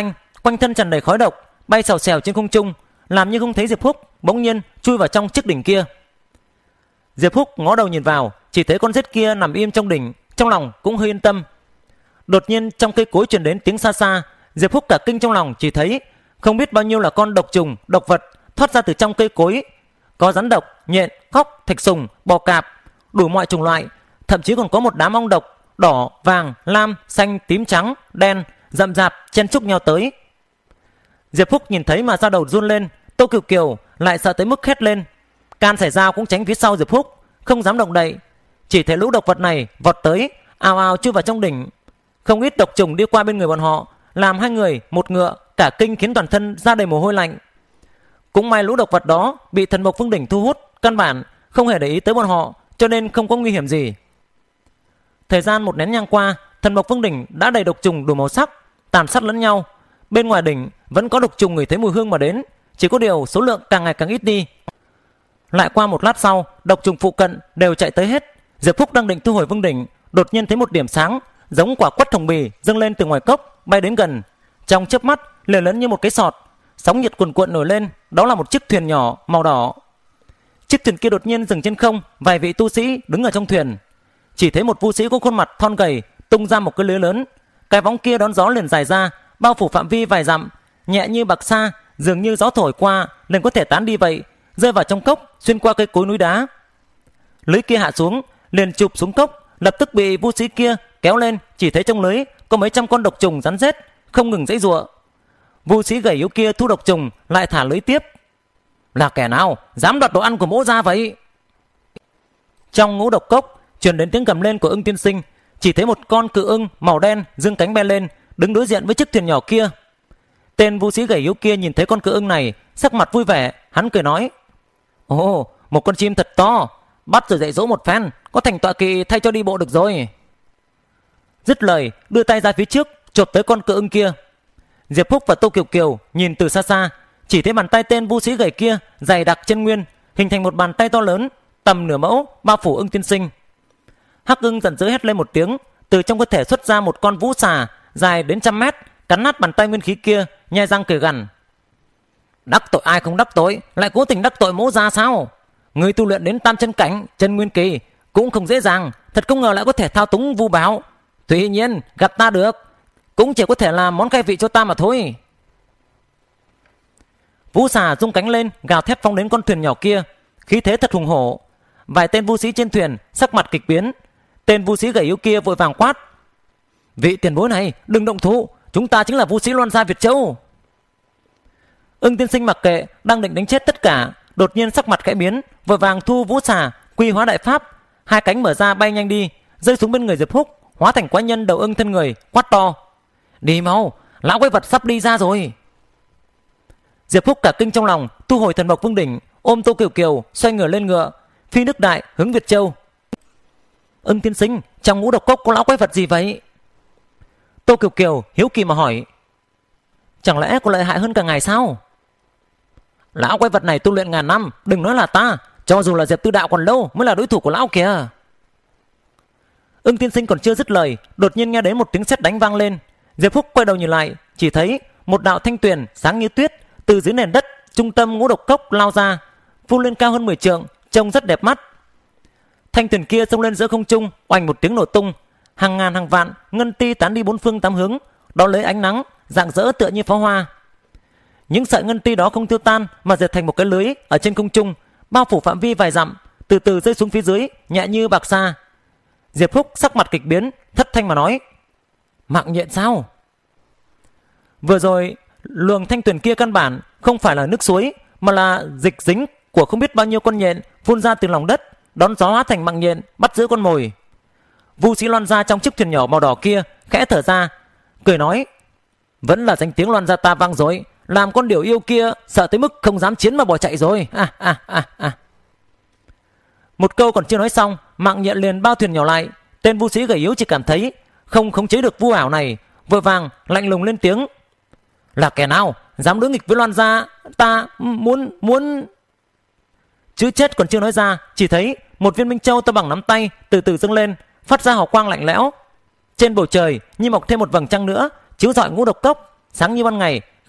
quanh thân tràn đầy khói độc, bay xèo xèo trên không trung, làm như không thấy Diệp Húc, bỗng nhiên chui vào trong chiếc đỉnh kia. Diệp Húc ngó đầu nhìn vào, chỉ thấy con rết kia nằm im trong đỉnh, trong lòng cũng hơi yên tâm. Đột nhiên trong cây cối truyền đến tiếng xa xa, Diệp Húc cả kinh trong lòng, chỉ thấy không biết bao nhiêu là con độc trùng, độc vật thoát ra từ trong cây cối, có rắn độc, nhện, khóc, thạch sùng, bò cạp, đủ mọi chủng loại, thậm chí còn có một đám ong độc đỏ, vàng, lam, xanh, tím, trắng, đen rậm rạp chen chúc nhau tới. Diệp Húc nhìn thấy mà da đầu run lên, Tô Kiều Kiều lại sợ tới mức hét lên. Can Sải Dao cũng tránh phía sau Diệp Húc, không dám động đậy. Chỉ thấy lũ độc vật này vọt tới, ào ào chui vào trong đỉnh. Không ít độc trùng đi qua bên người bọn họ, làm hai người một ngựa cả kinh, khiến toàn thân ra đầy mồ hôi lạnh. Cũng may lũ độc vật đó bị Thần Mộc Vương đỉnh thu hút, căn bản không hề để ý tới bọn họ, cho nên không có nguy hiểm gì. Thời gian một nén nhang qua, Thần Mộc Vương đỉnh đã đầy độc trùng đủ màu sắc, tàn sát lẫn nhau. Bên ngoài đỉnh vẫn có độc trùng ngửi thấy mùi hương mà đến, chỉ có điều số lượng càng ngày càng ít đi. Lại qua một lát sau, độc trùng phụ cận đều chạy tới hết. Diệp Húc đang định thu hồi vương đỉnh, đột nhiên thấy một điểm sáng giống quả quất hồng bì dâng lên từ ngoài cốc, bay đến gần. Trong chớp mắt liền lớn như một cái sọt, sóng nhiệt cuồn cuộn nổi lên. Đó là một chiếc thuyền nhỏ màu đỏ. Chiếc thuyền kia đột nhiên dừng trên không, vài vị tu sĩ đứng ở trong thuyền. Chỉ thấy một tu sĩ có khuôn mặt thon gầy tung ra một cái lưới lớn, cái võng kia đón gió liền dài ra, bao phủ phạm vi vài dặm, nhẹ như bạc sa, dường như gió thổi qua liền có thể tán đi vậy, rơi vào trong cốc, xuyên qua cây cối núi đá. Lưới kia hạ xuống, liền chụp xuống cốc, lập tức bị vu sĩ kia kéo lên. Chỉ thấy trong lưới có mấy trăm con độc trùng rắn rết không ngừng giãy giụa. Vu sĩ gầy yếu kia thu độc trùng lại thả lưới tiếp. Là kẻ nào dám đoạt đồ ăn của Mỗ gia vậy? Trong ngũ độc cốc truyền đến tiếng gầm lên của Ưng tiên sinh. Chỉ thấy một con cự ưng màu đen dương cánh bay lên, đứng đối diện với chiếc thuyền nhỏ kia. Tên vu sĩ gầy yếu kia nhìn thấy con cự ưng này, sắc mặt vui vẻ, hắn cười nói: Ồ, một con chim thật to, bắt rồi dạy dỗ một phen, có thành tọa kỵ thay cho đi bộ được rồi. Dứt lời, đưa tay ra phía trước chộp tới con cự ưng kia. Diệp Húc và Tô Kiều Kiều nhìn từ xa xa, chỉ thấy bàn tay tên vu sĩ gầy kia dày đặc chân nguyên, hình thành một bàn tay to lớn tầm nửa mẫu bao phủ Ưng tiên sinh. Hắc ưng giận dữ hét lên một tiếng, từ trong cơ thể xuất ra một con vũ xà dài đến trăm mét, cắn nát bàn tay nguyên khí kia, nhai răng cười gằn: Đắc tội ai không đắc tội, lại cố tình đắc tội Mỗ gia sao? Người tu luyện đến tam chân cảnh, chân nguyên kỳ cũng không dễ dàng, thật không ngờ lại có thể thao túng vu báo. Tuy nhiên gặp ta được, cũng chỉ có thể là món khai vị cho ta mà thôi. Vũ xà rung cánh lên, gào thét phóng đến con thuyền nhỏ kia, khí thế thật hùng hổ. Vài tên vu sĩ trên thuyền sắc mặt kịch biến. Tên vu sĩ gầy yếu kia vội vàng quát: Vị tiền bối này đừng động thủ, chúng ta chính là vu sĩ Loan gia Việt Châu. Ưng tiên sinh mặc kệ, đang định đánh chết tất cả, đột nhiên sắc mặt khẽ biến, vội vàng thu vũ xà quy hóa đại pháp, hai cánh mở ra bay nhanh đi, rơi xuống bên người Diệp Húc, hóa thành quái nhân đầu ưng thân người, quát to: Đi mau, lão quái vật sắp đi ra rồi. Diệp Húc cả kinh trong lòng, thu hồi Thần Mộc Vương đỉnh, ôm Tô Kiều Kiều xoay người lên ngựa, phi nước đại hướng Việt Châu. Ưng tiên sinh, trong ngũ độc cốc có lão quái vật gì vậy? Tô Kiều Kiều hiếu kỳ mà hỏi. Chẳng lẽ có lợi hại hơn cả ngài sao? Lão quái vật này tu luyện ngàn năm, đừng nói là ta, cho dù là Diệp Tư Đạo còn lâu mới là đối thủ của lão kìa. Ưng tiên sinh còn chưa dứt lời, đột nhiên nghe đến một tiếng sét đánh vang lên. Diệp Húc quay đầu nhìn lại, chỉ thấy một đạo thanh tuyền sáng như tuyết từ dưới nền đất trung tâm ngũ độc cốc lao ra, phun lên cao hơn mười trượng, trông rất đẹp mắt. Thanh tuyền kia xông lên giữa không trung, oanh một tiếng nổ tung, hàng ngàn hàng vạn ngân ti tán đi bốn phương tám hướng, đón lấy ánh nắng rạng rỡ tựa như pháo hoa. Những sợi ngân ti đó không tiêu tan mà dệt thành một cái lưới ở trên không trung, bao phủ phạm vi vài dặm, từ từ rơi xuống phía dưới, nhẹ như bạc sa. Diệp Húc sắc mặt kịch biến, thất thanh mà nói: Mạng nhện sao? Vừa rồi luồng thanh tuyền kia căn bản không phải là nước suối, mà là dịch dính của không biết bao nhiêu con nhện phun ra từ lòng đất, đón gió hóa thành mạng nhện bắt giữ con mồi. Vu sĩ Loan gia trong chiếc thuyền nhỏ màu đỏ kia khẽ thở ra, cười nói: Vẫn là danh tiếng Loan gia ta vang dội, làm con điểu yêu kia sợ tới mức không dám chiến mà bỏ chạy rồi. À, à, à, à. Một câu còn chưa nói xong, mạng nhện liền bao thuyền nhỏ lại. Tên vu sĩ gầy yếu chỉ cảm thấy không khống chế được vu ảo này, vội vàng lạnh lùng lên tiếng: Là kẻ nào dám đối nghịch với Loan gia? Ta muốn muốn chữ chết còn chưa nói ra, chỉ thấy một viên minh châu to bằng nắm tay từ từ dâng lên, phát ra hào quang lạnh lẽo. Trên bầu trời như mọc thêm một vầng trăng nữa, chiếu rọi ngũ độc cốc, sáng như ban ngày,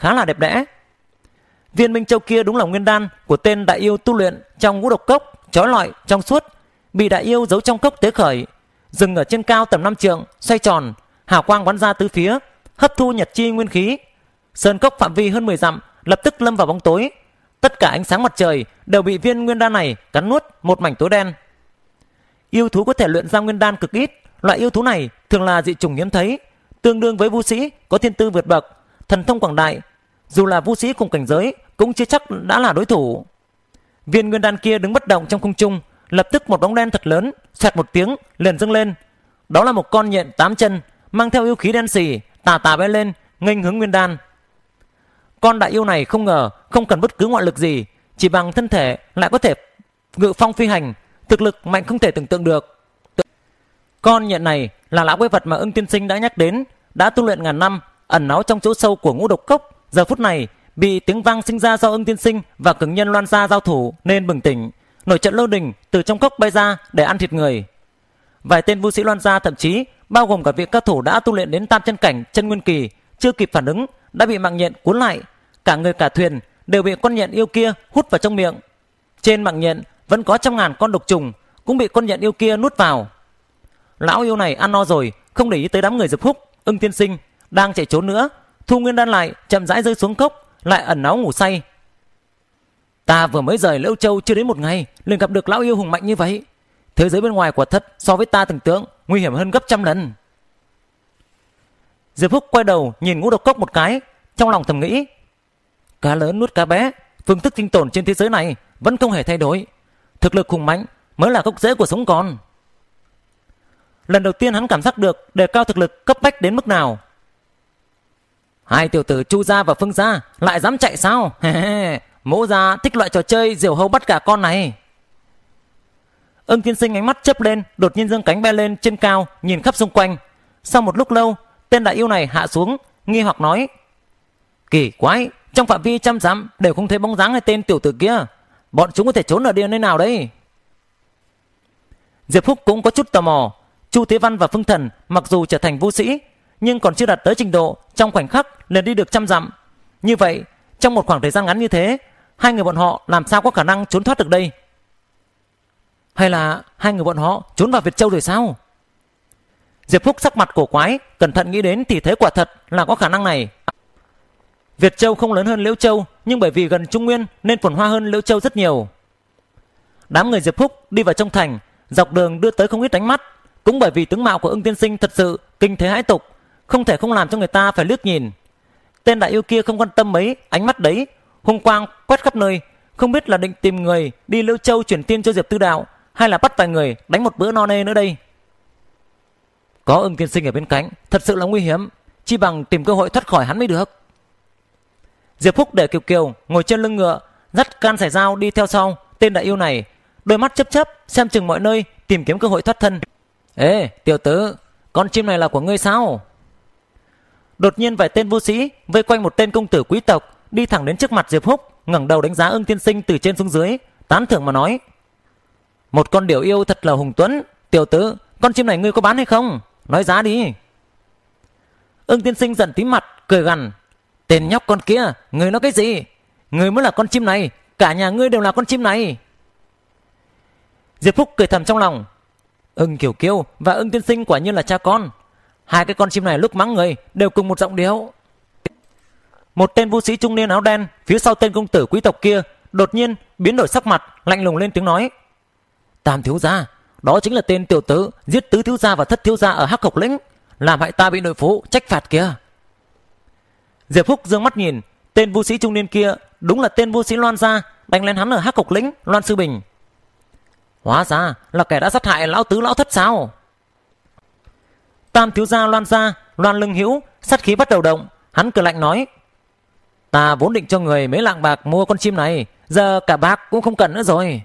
khá là đẹp đẽ. Viên Minh Châu kia đúng là nguyên đan của tên đại yêu tu luyện trong ngũ độc cốc, chói lọi trong suốt, bị đại yêu giấu trong cốc tế khởi, dừng ở trên cao tầm năm trượng, xoay tròn, hào quang bắn ra tứ phía, hấp thu nhật chi nguyên khí. Sơn cốc phạm vi hơn mười dặm lập tức lâm vào bóng tối, tất cả ánh sáng mặt trời đều bị viên nguyên đan này cắn nuốt một mảnh tối đen. Yêu thú có thể luyện ra nguyên đan cực ít, loại yêu thú này thường là dị chủng hiếm thấy, tương đương với vũ sĩ có thiên tư vượt bậc, thần thông quảng đại, dù là vũ sĩ cùng cảnh giới cũng chưa chắc đã là đối thủ. Viên nguyên đan kia đứng bất động trong không trung, lập tức một bóng đen thật lớn xoẹt một tiếng liền dâng lên. Đó là một con nhện tám chân mang theo yêu khí đen sì, tà tà bay lên nghênh hướng nguyên đan. Con đại yêu này không ngờ không cần bất cứ ngoại lực gì, chỉ bằng thân thể lại có thể ngự phong phi hành, thực lực mạnh không thể tưởng tượng được. Con nhện này là lão quái vật mà Ưng tiên sinh đã nhắc đến, đã tu luyện ngàn năm, ẩn náu trong chỗ sâu của ngũ độc cốc, giờ phút này bị tiếng vang sinh ra do Ưng tiên sinh và cường nhân Loan gia giao thủ nên bừng tỉnh, nổi trận lôi đình từ trong cốc bay ra để ăn thịt người. Vài tên vũ sĩ Loan gia, thậm chí bao gồm cả vị các thủ đã tu luyện đến tam chân cảnh chân nguyên kỳ, chưa kịp phản ứng đã bị mạng nhện cuốn lại, cả người cả thuyền đều bị con nhện yêu kia hút vào trong miệng. Trên mạng nhện vẫn có trăm ngàn con độc trùng cũng bị con nhện yêu kia nuốt vào. Lão yêu này ăn no rồi, không để ý tới đám người Diệp Húc, Ưng tiên sinh đang chạy trốn nữa, thu nguyên đan lại, chậm rãi rơi xuống cốc, lại ẩn náu ngủ say. Ta vừa mới rời Liễu Châu chưa đến một ngày, liền gặp được lão yêu hùng mạnh như vậy. Thế giới bên ngoài quả thật so với ta tưởng tượng nguy hiểm hơn gấp trăm lần. Diệp Húc quay đầu nhìn ngũ độc cốc một cái, trong lòng thầm nghĩ: cá lớn nuốt cá bé, phương thức sinh tồn trên thế giới này vẫn không hề thay đổi. Thực lực hùng mạnh mới là gốc rễ của sống còn. Lần đầu tiên hắn cảm giác được đề cao thực lực cấp bách đến mức nào. Hai tiểu tử Chu gia và Phương gia lại dám chạy sao? Mỗ gia thích loại trò chơi diều hâu bắt cả con này. Ưng tiên sinh ánh mắt chớp lên, đột nhiên giương cánh bay lên trên cao, nhìn khắp xung quanh. Sau một lúc lâu, tên đại yêu này hạ xuống, nghi hoặc nói: kỳ quái, trong phạm vi trăm dặm đều không thấy bóng dáng hai tên tiểu tử kia, bọn chúng có thể trốn ở địa nơi nào đấy? Diệp Húc cũng có chút tò mò. Chu Thế Văn và Phương Thần mặc dù trở thành vũ sĩ, nhưng còn chưa đạt tới trình độ trong khoảnh khắc liền đi được trăm dặm. Như vậy, trong một khoảng thời gian ngắn như thế, hai người bọn họ làm sao có khả năng trốn thoát được đây? Hay là hai người bọn họ trốn vào Việt Châu rồi sao? Diệp Húc sắc mặt cổ quái, cẩn thận nghĩ đến thì thấy quả thật là có khả năng này. Việt Châu không lớn hơn Liễu Châu, nhưng bởi vì gần Trung Nguyên nên phồn hoa hơn Liễu Châu rất nhiều. Đám người Diệp Húc đi vào trong thành, dọc đường đưa tới không ít ánh mắt. Cũng bởi vì tướng mạo của Ưng tiên sinh thật sự kinh thế hãi tục, không thể không làm cho người ta phải liếc nhìn. Tên đại yêu kia không quan tâm mấy ánh mắt đấy, hung quang quét khắp nơi, không biết là định tìm người đi Liễu Châu chuyển tin cho Diệp Tư Đạo, hay là bắt vài người đánh một bữa no nê nữa đây. Có Ưng tiên sinh ở bên cạnh thật sự là nguy hiểm, chi bằng tìm cơ hội thoát khỏi hắn mới được. Diệp Húc để Kiều Kiều ngồi trên lưng ngựa, dắt can sải dao đi theo sau tên đại yêu này, đôi mắt chớp chớp xem chừng mọi nơi tìm kiếm cơ hội thoát thân. Ê tiểu tử, con chim này là của ngươi sao? Đột nhiên vài tên vũ sĩ vây quanh một tên công tử quý tộc, đi thẳng đến trước mặt Diệp Húc, ngẩng đầu đánh giá Ưng tiên sinh từ trên xuống dưới, tán thưởng mà nói: một con điểu yêu thật là hùng tuấn. Tiểu tử, con chim này ngươi có bán hay không? Nói giá đi. Ưng tiên sinh giận tím mặt, cười gằn: tên nhóc con kia, ngươi nói cái gì? Ngươi mới là con chim này, cả nhà ngươi đều là con chim này. Diệp Húc cười thầm trong lòng: Ưng Kiều Kiều và Ưng tiên sinh quả nhiên là cha con. Hai cái con chim này lúc mắng người đều cùng một giọng điệu. Một tên vũ sĩ trung niên áo đen phía sau tên công tử quý tộc kia đột nhiên biến đổi sắc mặt, lạnh lùng lên tiếng nói: Tam thiếu gia, đó chính là tên tiểu tử giết tứ thiếu gia và thất thiếu gia ở Hắc Hộc Lĩnh, làm hại ta bị nội phủ trách phạt kia. Diệp Húc dương mắt nhìn, tên vũ sĩ trung niên kia đúng là tên vũ sĩ Loan gia đánh lên hắn ở Hắc Hộc Lĩnh, Loan Sư Bình. Hóa ra là kẻ đã sát hại lão tứ lão thất sao? Tam thiếu gia Loan gia, Loan Lưng Hữu sát khí bắt đầu động, hắn cười lạnh nói: Ta vốn định cho người mấy lạng bạc mua con chim này, giờ cả bạc cũng không cần nữa rồi.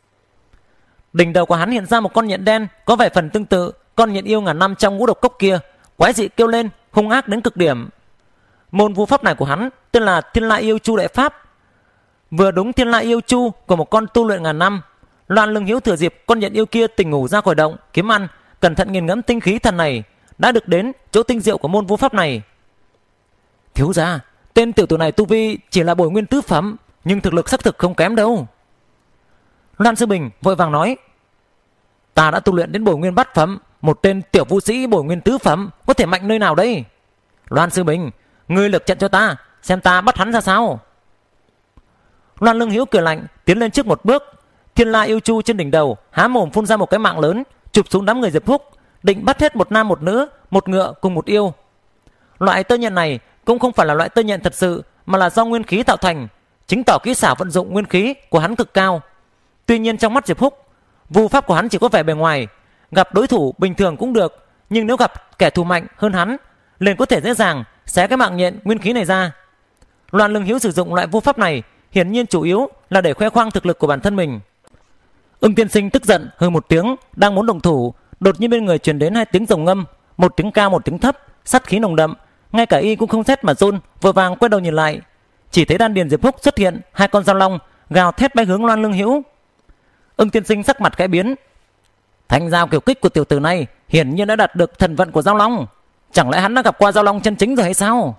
Đỉnh đầu của hắn hiện ra một con nhện đen có vài phần tương tự con nhện yêu ngàn năm trong ngũ độc cốc kia, quái dị kêu lên, hung ác đến cực điểm. Môn vu pháp này của hắn tên là Thiên La Yêu Chu Đại Pháp, vừa đúng Thiên La Yêu Chu của một con tu luyện ngàn năm. Loan Lưng Hữu thừa dịp con nhện yêu kia tỉnh ngủ ra khỏi động kiếm ăn, cẩn thận nghiền ngẫm tinh khí thần này, đã được đến chỗ tinh diệu của môn vu pháp này. Thiếu gia, tên tiểu tử này tu vi chỉ là bồi nguyên tứ phẩm, nhưng thực lực xác thực không kém đâu. Loan Sư Bình vội vàng nói: Ta đã tu luyện đến bồi nguyên bát phẩm, một tên tiểu vũ sĩ bồi nguyên tứ phẩm có thể mạnh nơi nào đây? Loan Sư Bình, ngươi lực trận cho ta, xem ta bắt hắn ra sao. Loan Lương Hữu cười lạnh, tiến lên trước một bước. Thiên La Yêu Chu trên đỉnh đầu há mồm phun ra một cái mạng lớn, chụp xuống đám người Diệp Húc, định bắt hết một nam một nữ, một ngựa cùng một yêu. Loại tơ nhện này cũng không phải là loại tơ nhện thật sự, mà là do nguyên khí tạo thành, chứng tỏ kỹ xảo vận dụng nguyên khí của hắn cực cao. Tuy nhiên trong mắt Diệp Húc, vu pháp của hắn chỉ có vẻ bề ngoài, gặp đối thủ bình thường cũng được, nhưng nếu gặp kẻ thù mạnh hơn hắn, liền có thể dễ dàng xé cái mạng nhện nguyên khí này ra. Loan Lương Hữu sử dụng loại vu pháp này hiển nhiên chủ yếu là để khoe khoang thực lực của bản thân mình. Ưng Tiên Sinh tức giận hừ một tiếng, đang muốn động thủ, đột nhiên bên người truyền đến hai tiếng rồng ngâm, một tiếng cao một tiếng thấp, sát khí nồng đậm, ngay cả y cũng không rét mà run, vội vàng quay đầu nhìn lại, chỉ thấy đan điền Diệp Húc xuất hiện hai con dao long gào thét bay hướng Loan Lương Hữu. Ưng Tiên Sinh sắc mặt khẽ biến, thanh dao kiểu kích của tiểu tử này hiển nhiên đã đạt được thần vận của dao long, chẳng lẽ hắn đã gặp qua dao long chân chính rồi hay sao?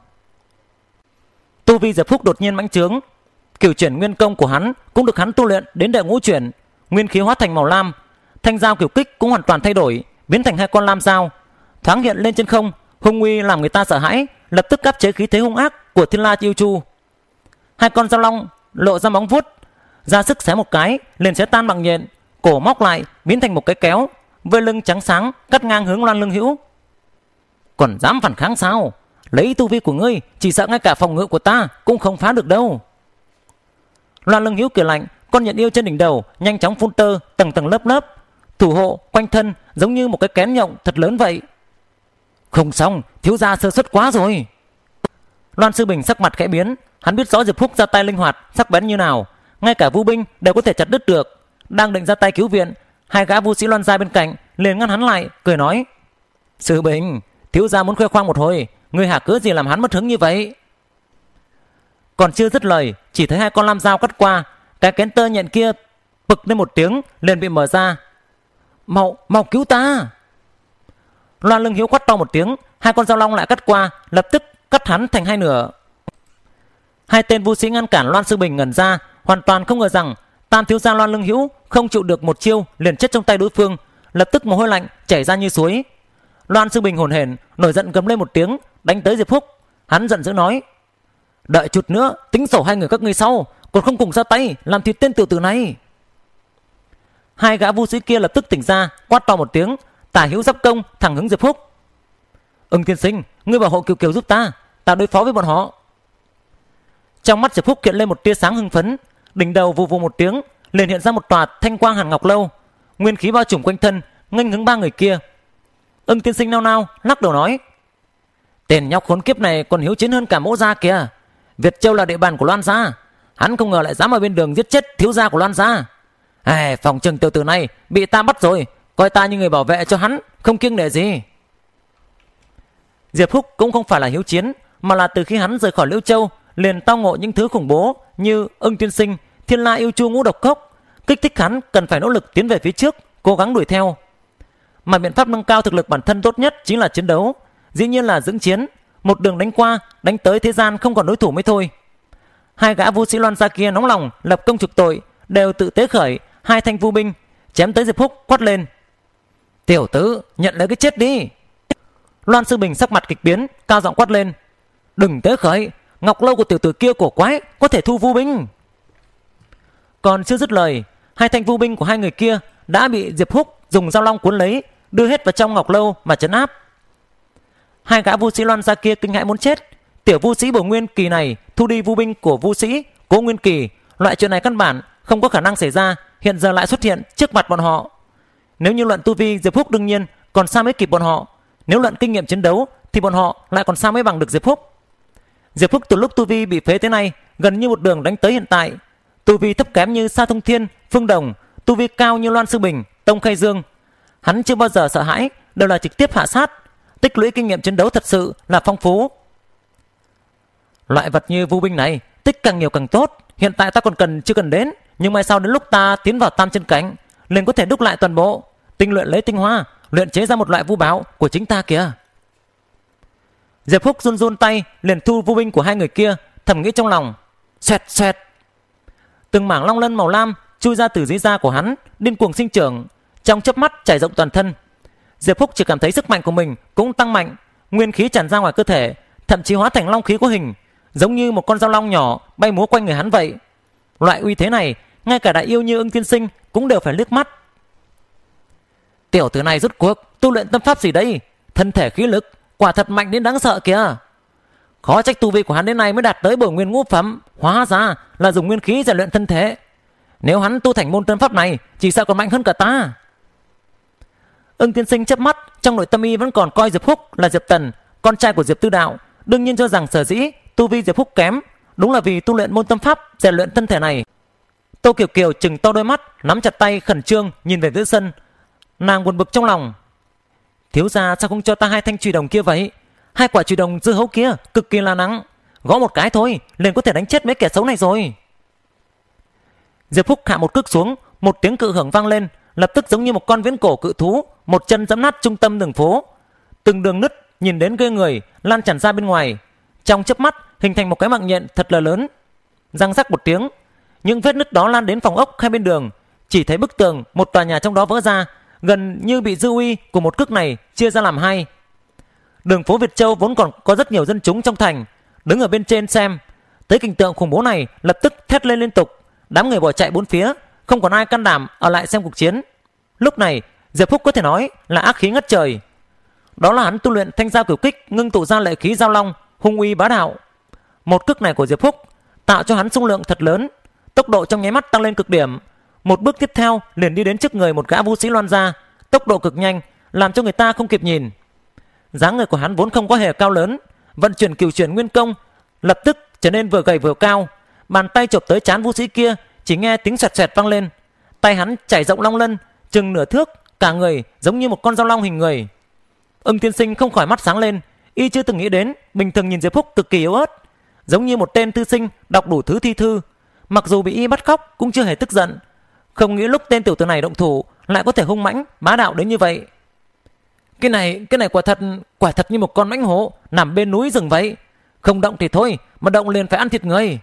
Tu vi Diệp Húc đột nhiên mãnh trướng, cửu chuyển nguyên công của hắn cũng được hắn tu luyện đến đệ ngũ chuyển, nguyên khí hóa thành màu lam, thanh dao kiểu kích cũng hoàn toàn thay đổi, biến thành hai con lam dao, thoáng hiện lên trên không, hung uy làm người ta sợ hãi, lập tức áp chế khí thế hung ác của Thiên La Yêu Chu. Hai con dao long lộ ra móng vuốt, ra sức xé một cái, liền xé tan mạng nhện, cổ móc lại biến thành một cái kéo, vơi lưng trắng sáng cắt ngang hướng Loan Lương Hữu. Còn dám phản kháng sao? Lấy tu vi của ngươi, chỉ sợ ngay cả phòng ngự của ta cũng không phá được đâu. Loan Lương Hữu cười lạnh, con nhện yêu trên đỉnh đầu nhanh chóng phun tơ tầng tầng lớp lớp, thủ hộ quanh thân giống như một cái kén nhộng thật lớn vậy. Không xong, thiếu gia sơ suất quá rồi. Loan Sư Bình sắc mặt khẽ biến, hắn biết rõ Diệp Húc ra tay linh hoạt sắc bén như nào, ngay cả vũ binh đều có thể chặt đứt được. Đang định ra tay cứu viện, hai gã vũ sĩ Loan gia bên cạnh liền ngăn hắn lại, cười nói: Sư Bình, thiếu gia muốn khoe khoang một hồi, ngươi hả cớ gì làm hắn mất hứng như vậy? Còn chưa dứt lời, chỉ thấy hai con lam dao cắt qua, cái kén tơ nhện kia bực lên một tiếng liền bị mở ra. Mau, mau cứu ta! Loan Lương Hiếu quát to một tiếng, hai con dao long lại cắt qua, lập tức cắt hắn thành hai nửa. Hai tên vũ sĩ ngăn cản Loan Sư Bình ngẩn ra, hoàn toàn không ngờ rằng tam thiếu gia Loan Lương Hữu không chịu được một chiêu liền chết trong tay đối phương, lập tức mồ hôi lạnh chảy ra như suối. Loan Sư Bình hổn hển nổi giận gầm lên một tiếng, đánh tới Diệp Húc. Hắn giận dữ nói: Đợi chút nữa tính sổ hai người các ngươi sau, còn không cùng ra tay làm thịt tên tiểu tử này. Hai gã vũ sĩ kia lập tức tỉnh ra, quát to một tiếng, tả hữu giáp công thẳng hướng Diệp Húc. Ưng tiên sinh, ngươi bảo hộ Kiều Kiều giúp ta, ta đối phó với bọn họ. Trong mắt Diệp Húc hiện lên một tia sáng hưng phấn, đỉnh đầu vù vù một tiếng, liền hiện ra một tòa thanh quang hàn ngọc lâu, nguyên khí bao trùm quanh thân, nghênh hướng ba người kia. Ưng tiên sinh nao nao lắc đầu nói: Tên nhóc khốn kiếp này còn hiếu chiến hơn cả Mỗ gia kìa. Việt Châu là địa bàn của Loan gia, hắn không ngờ lại dám ở bên đường giết chết thiếu gia của Loan gia. À, phòng trừng tiểu tử này bị ta bắt rồi, coi ta như người bảo vệ cho hắn, không kiêng nể gì. Diệp Húc cũng không phải là hiếu chiến, mà là từ khi hắn rời khỏi Liễu Châu liền tao ngộ những thứ khủng bố như Ưng tiên sinh, Thiên La Yêu Chu, Ngũ Độc Cốc, kích thích hắn cần phải nỗ lực tiến về phía trước, cố gắng đuổi theo. Mà biện pháp nâng cao thực lực bản thân tốt nhất chính là chiến đấu, dĩ nhiên là dưỡng chiến, một đường đánh qua, đánh tới thế gian không còn đối thủ mới thôi. Hai gã vũ sĩ Loan gia kia nóng lòng lập công trục tội, đều tự tế khởi hai thanh vu binh, chém tới Diệp Húc, quát lên: Tiểu tử, nhận lấy cái chết đi! Loan Sư Bình sắc mặt kịch biến, cao giọng quát lên: Đừng tế khởi, ngọc lâu của tiểu tử kia cổ quái, có thể thu vu binh. Còn chưa dứt lời, hai thanh vu binh của hai người kia đã bị Diệp Húc dùng dao long cuốn lấy, đưa hết vào trong ngọc lâu mà trấn áp. Hai gã vu sĩ Loan gia kia kinh hãi muốn chết. Tiểu vu sĩ Bổ Nguyên Kỳ này thu đi vu binh của vu sĩ Cố Nguyên Kỳ, loại chuyện này căn bản không có khả năng xảy ra, hiện giờ lại xuất hiện trước mặt bọn họ. Nếu như luận tu vi, Diệp Húc đương nhiên còn xa mới kịp bọn họ. Nếu luận kinh nghiệm chiến đấu thì bọn họ lại còn xa mới bằng được Diệp Húc. Diệp Húc từ lúc tu vi bị phế thế này gần như một đường đánh tới hiện tại. Tu vi thấp kém như Sa Thông Thiên, Phương Đồng, tu vi cao như Loan Sư Bình, Tông Khai Dương, hắn chưa bao giờ sợ hãi, đều là trực tiếp hạ sát. Tích lũy kinh nghiệm chiến đấu thật sự là phong phú. Loại vật như vu binh này tích càng nhiều càng tốt. Hiện tại ta còn cần chưa cần đến, nhưng mai sau đến lúc ta tiến vào tam chân cảnh liền có thể đúc lại toàn bộ, tinh luyện lấy tinh hoa, luyện chế ra một loại vu báo của chính ta kìa. Diệp Phúc run run tay liền thu vũ binh của hai người kia, thầm nghĩ trong lòng. Xoẹt xoẹt. Từng mảng long lân màu lam chui ra từ dưới da của hắn, điên cuồng sinh trưởng, trong chớp mắt trải rộng toàn thân. Diệp Phúc chỉ cảm thấy sức mạnh của mình cũng tăng mạnh, nguyên khí tràn ra ngoài cơ thể, thậm chí hóa thành long khí có hình, giống như một con dao long nhỏ bay múa quanh người hắn vậy. Loại uy thế này, ngay cả đại yêu như Ưng Tiên Sinh cũng đều phải liếc mắt. Tiểu tử này rốt cuộc tu luyện tâm pháp gì đấy? Thân thể khí lực quả thật mạnh đến đáng sợ kìa. Khó trách tu vi của hắn đến nay mới đạt tới bổ nguyên ngũ phẩm, hóa ra là dùng nguyên khí rèn luyện thân thể. Nếu hắn tu thành môn tâm pháp này, chỉ sợ còn mạnh hơn cả ta. Ưng Tiên Sinh chớp mắt, trong nội tâm y vẫn còn coi Diệp Phúc là Diệp Tần, con trai của Diệp Tư Đạo, đương nhiên cho rằng sở dĩ tu vi Diệp Phúc kém, đúng là vì tu luyện môn tâm pháp rèn luyện thân thể này. Tô Kiều Kiều chừng to đôi mắt, nắm chặt tay khẩn trương nhìn về giữa sân. Nàng buồn bực trong lòng. Thiếu gia sao không cho ta hai thanh chùy đồng kia vậy? Hai quả chùy đồng dư hấu kia cực kỳ là nặng, gõ một cái thôi liền có thể đánh chết mấy kẻ xấu này rồi. Diệp Phúc hạ một cước xuống, một tiếng cự hưởng vang lên, lập tức giống như một con viễn cổ cự thú, một chân giẫm nát trung tâm đường phố. Từng đường nứt nhìn đến ghê người lan tràn ra bên ngoài, trong chớp mắt hình thành một cái mạng nhện thật là lớn. Răng rắc một tiếng, những vết nứt đó lan đến phòng ốc hai bên đường, chỉ thấy bức tường một tòa nhà trong đó vỡ ra, gần như bị dư uy của một cước này chia ra làm hai. Đường phố Việt Châu vốn còn có rất nhiều dân chúng trong thành, đứng ở bên trên xem, thấy cảnh tượng khủng bố này lập tức thét lên liên tục, đám người bỏ chạy bốn phía, không còn ai can đảm ở lại xem cuộc chiến. Lúc này Diệp Phúc có thể nói là ác khí ngất trời. Đó là hắn tu luyện thanh giao cửu kích, ngưng tụ ra lệ khí giao long, hung uy bá đạo. Một cước này của Diệp Phúc tạo cho hắn xung lượng thật lớn, tốc độ trong nháy mắt tăng lên cực điểm. Một bước tiếp theo liền đi đến trước người một gã vũ sĩ loan gia, tốc độ cực nhanh, làm cho người ta không kịp nhìn. Dáng người của hắn vốn không có hề cao lớn, vận chuyển cửu chuyển nguyên công lập tức trở nên vừa gầy vừa cao, bàn tay chộp tới trán vũ sĩ kia, chỉ nghe tiếng xoẹt xoẹt vang lên. Tay hắn trải rộng long lân, chừng nửa thước, cả người giống như một con dao long hình người. Ưng Tiên Sinh không khỏi mắt sáng lên, y chưa từng nghĩ đến bình thường nhìn Diệp Phúc cực kỳ yếu ớt, giống như một tên thư sinh đọc đủ thứ thi thư, mặc dù bị y bắt cóc cũng chưa hề tức giận. Không nghĩ lúc tên tiểu tử này động thủ lại có thể hung mãnh bá đạo đến như vậy. Cái này, cái này quả thật, quả thật như một con mãnh hổ nằm bên núi rừng vậy. Không động thì thôi, mà động liền phải ăn thịt người.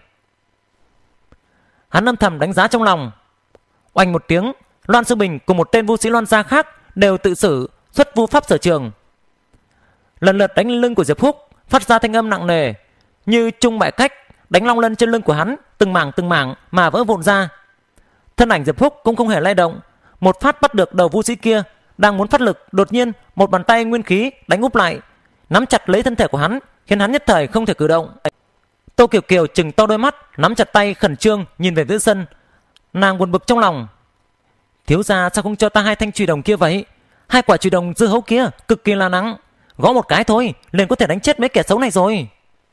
Hắn âm thầm đánh giá trong lòng. Oanh một tiếng, Loan Sư Bình cùng một tên vũ sĩ Loan gia khác đều tự xử xuất vu pháp sở trường, lần lượt đánh lưng của Diệp Phúc, phát ra thanh âm nặng nề, như trung bại cách, đánh long lân trên lưng của hắn từng mảng từng mảng mà vỡ vụn ra. Thân ảnh Diệp Phúc cũng không hề lay động, một phát bắt được đầu vũ sĩ kia, đang muốn phát lực, đột nhiên một bàn tay nguyên khí đánh úp lại, nắm chặt lấy thân thể của hắn, khiến hắn nhất thời không thể cử động. Tô Kiều Kiều chừng to đôi mắt, nắm chặt tay khẩn trương nhìn về giữa sân. Nàng buồn bực trong lòng. Thiếu gia sao không cho ta hai thanh chùy đồng kia vậy? Hai quả chùy đồng dư hấu kia cực kỳ là nặng, gõ một cái thôi liền có thể đánh chết mấy kẻ xấu này rồi.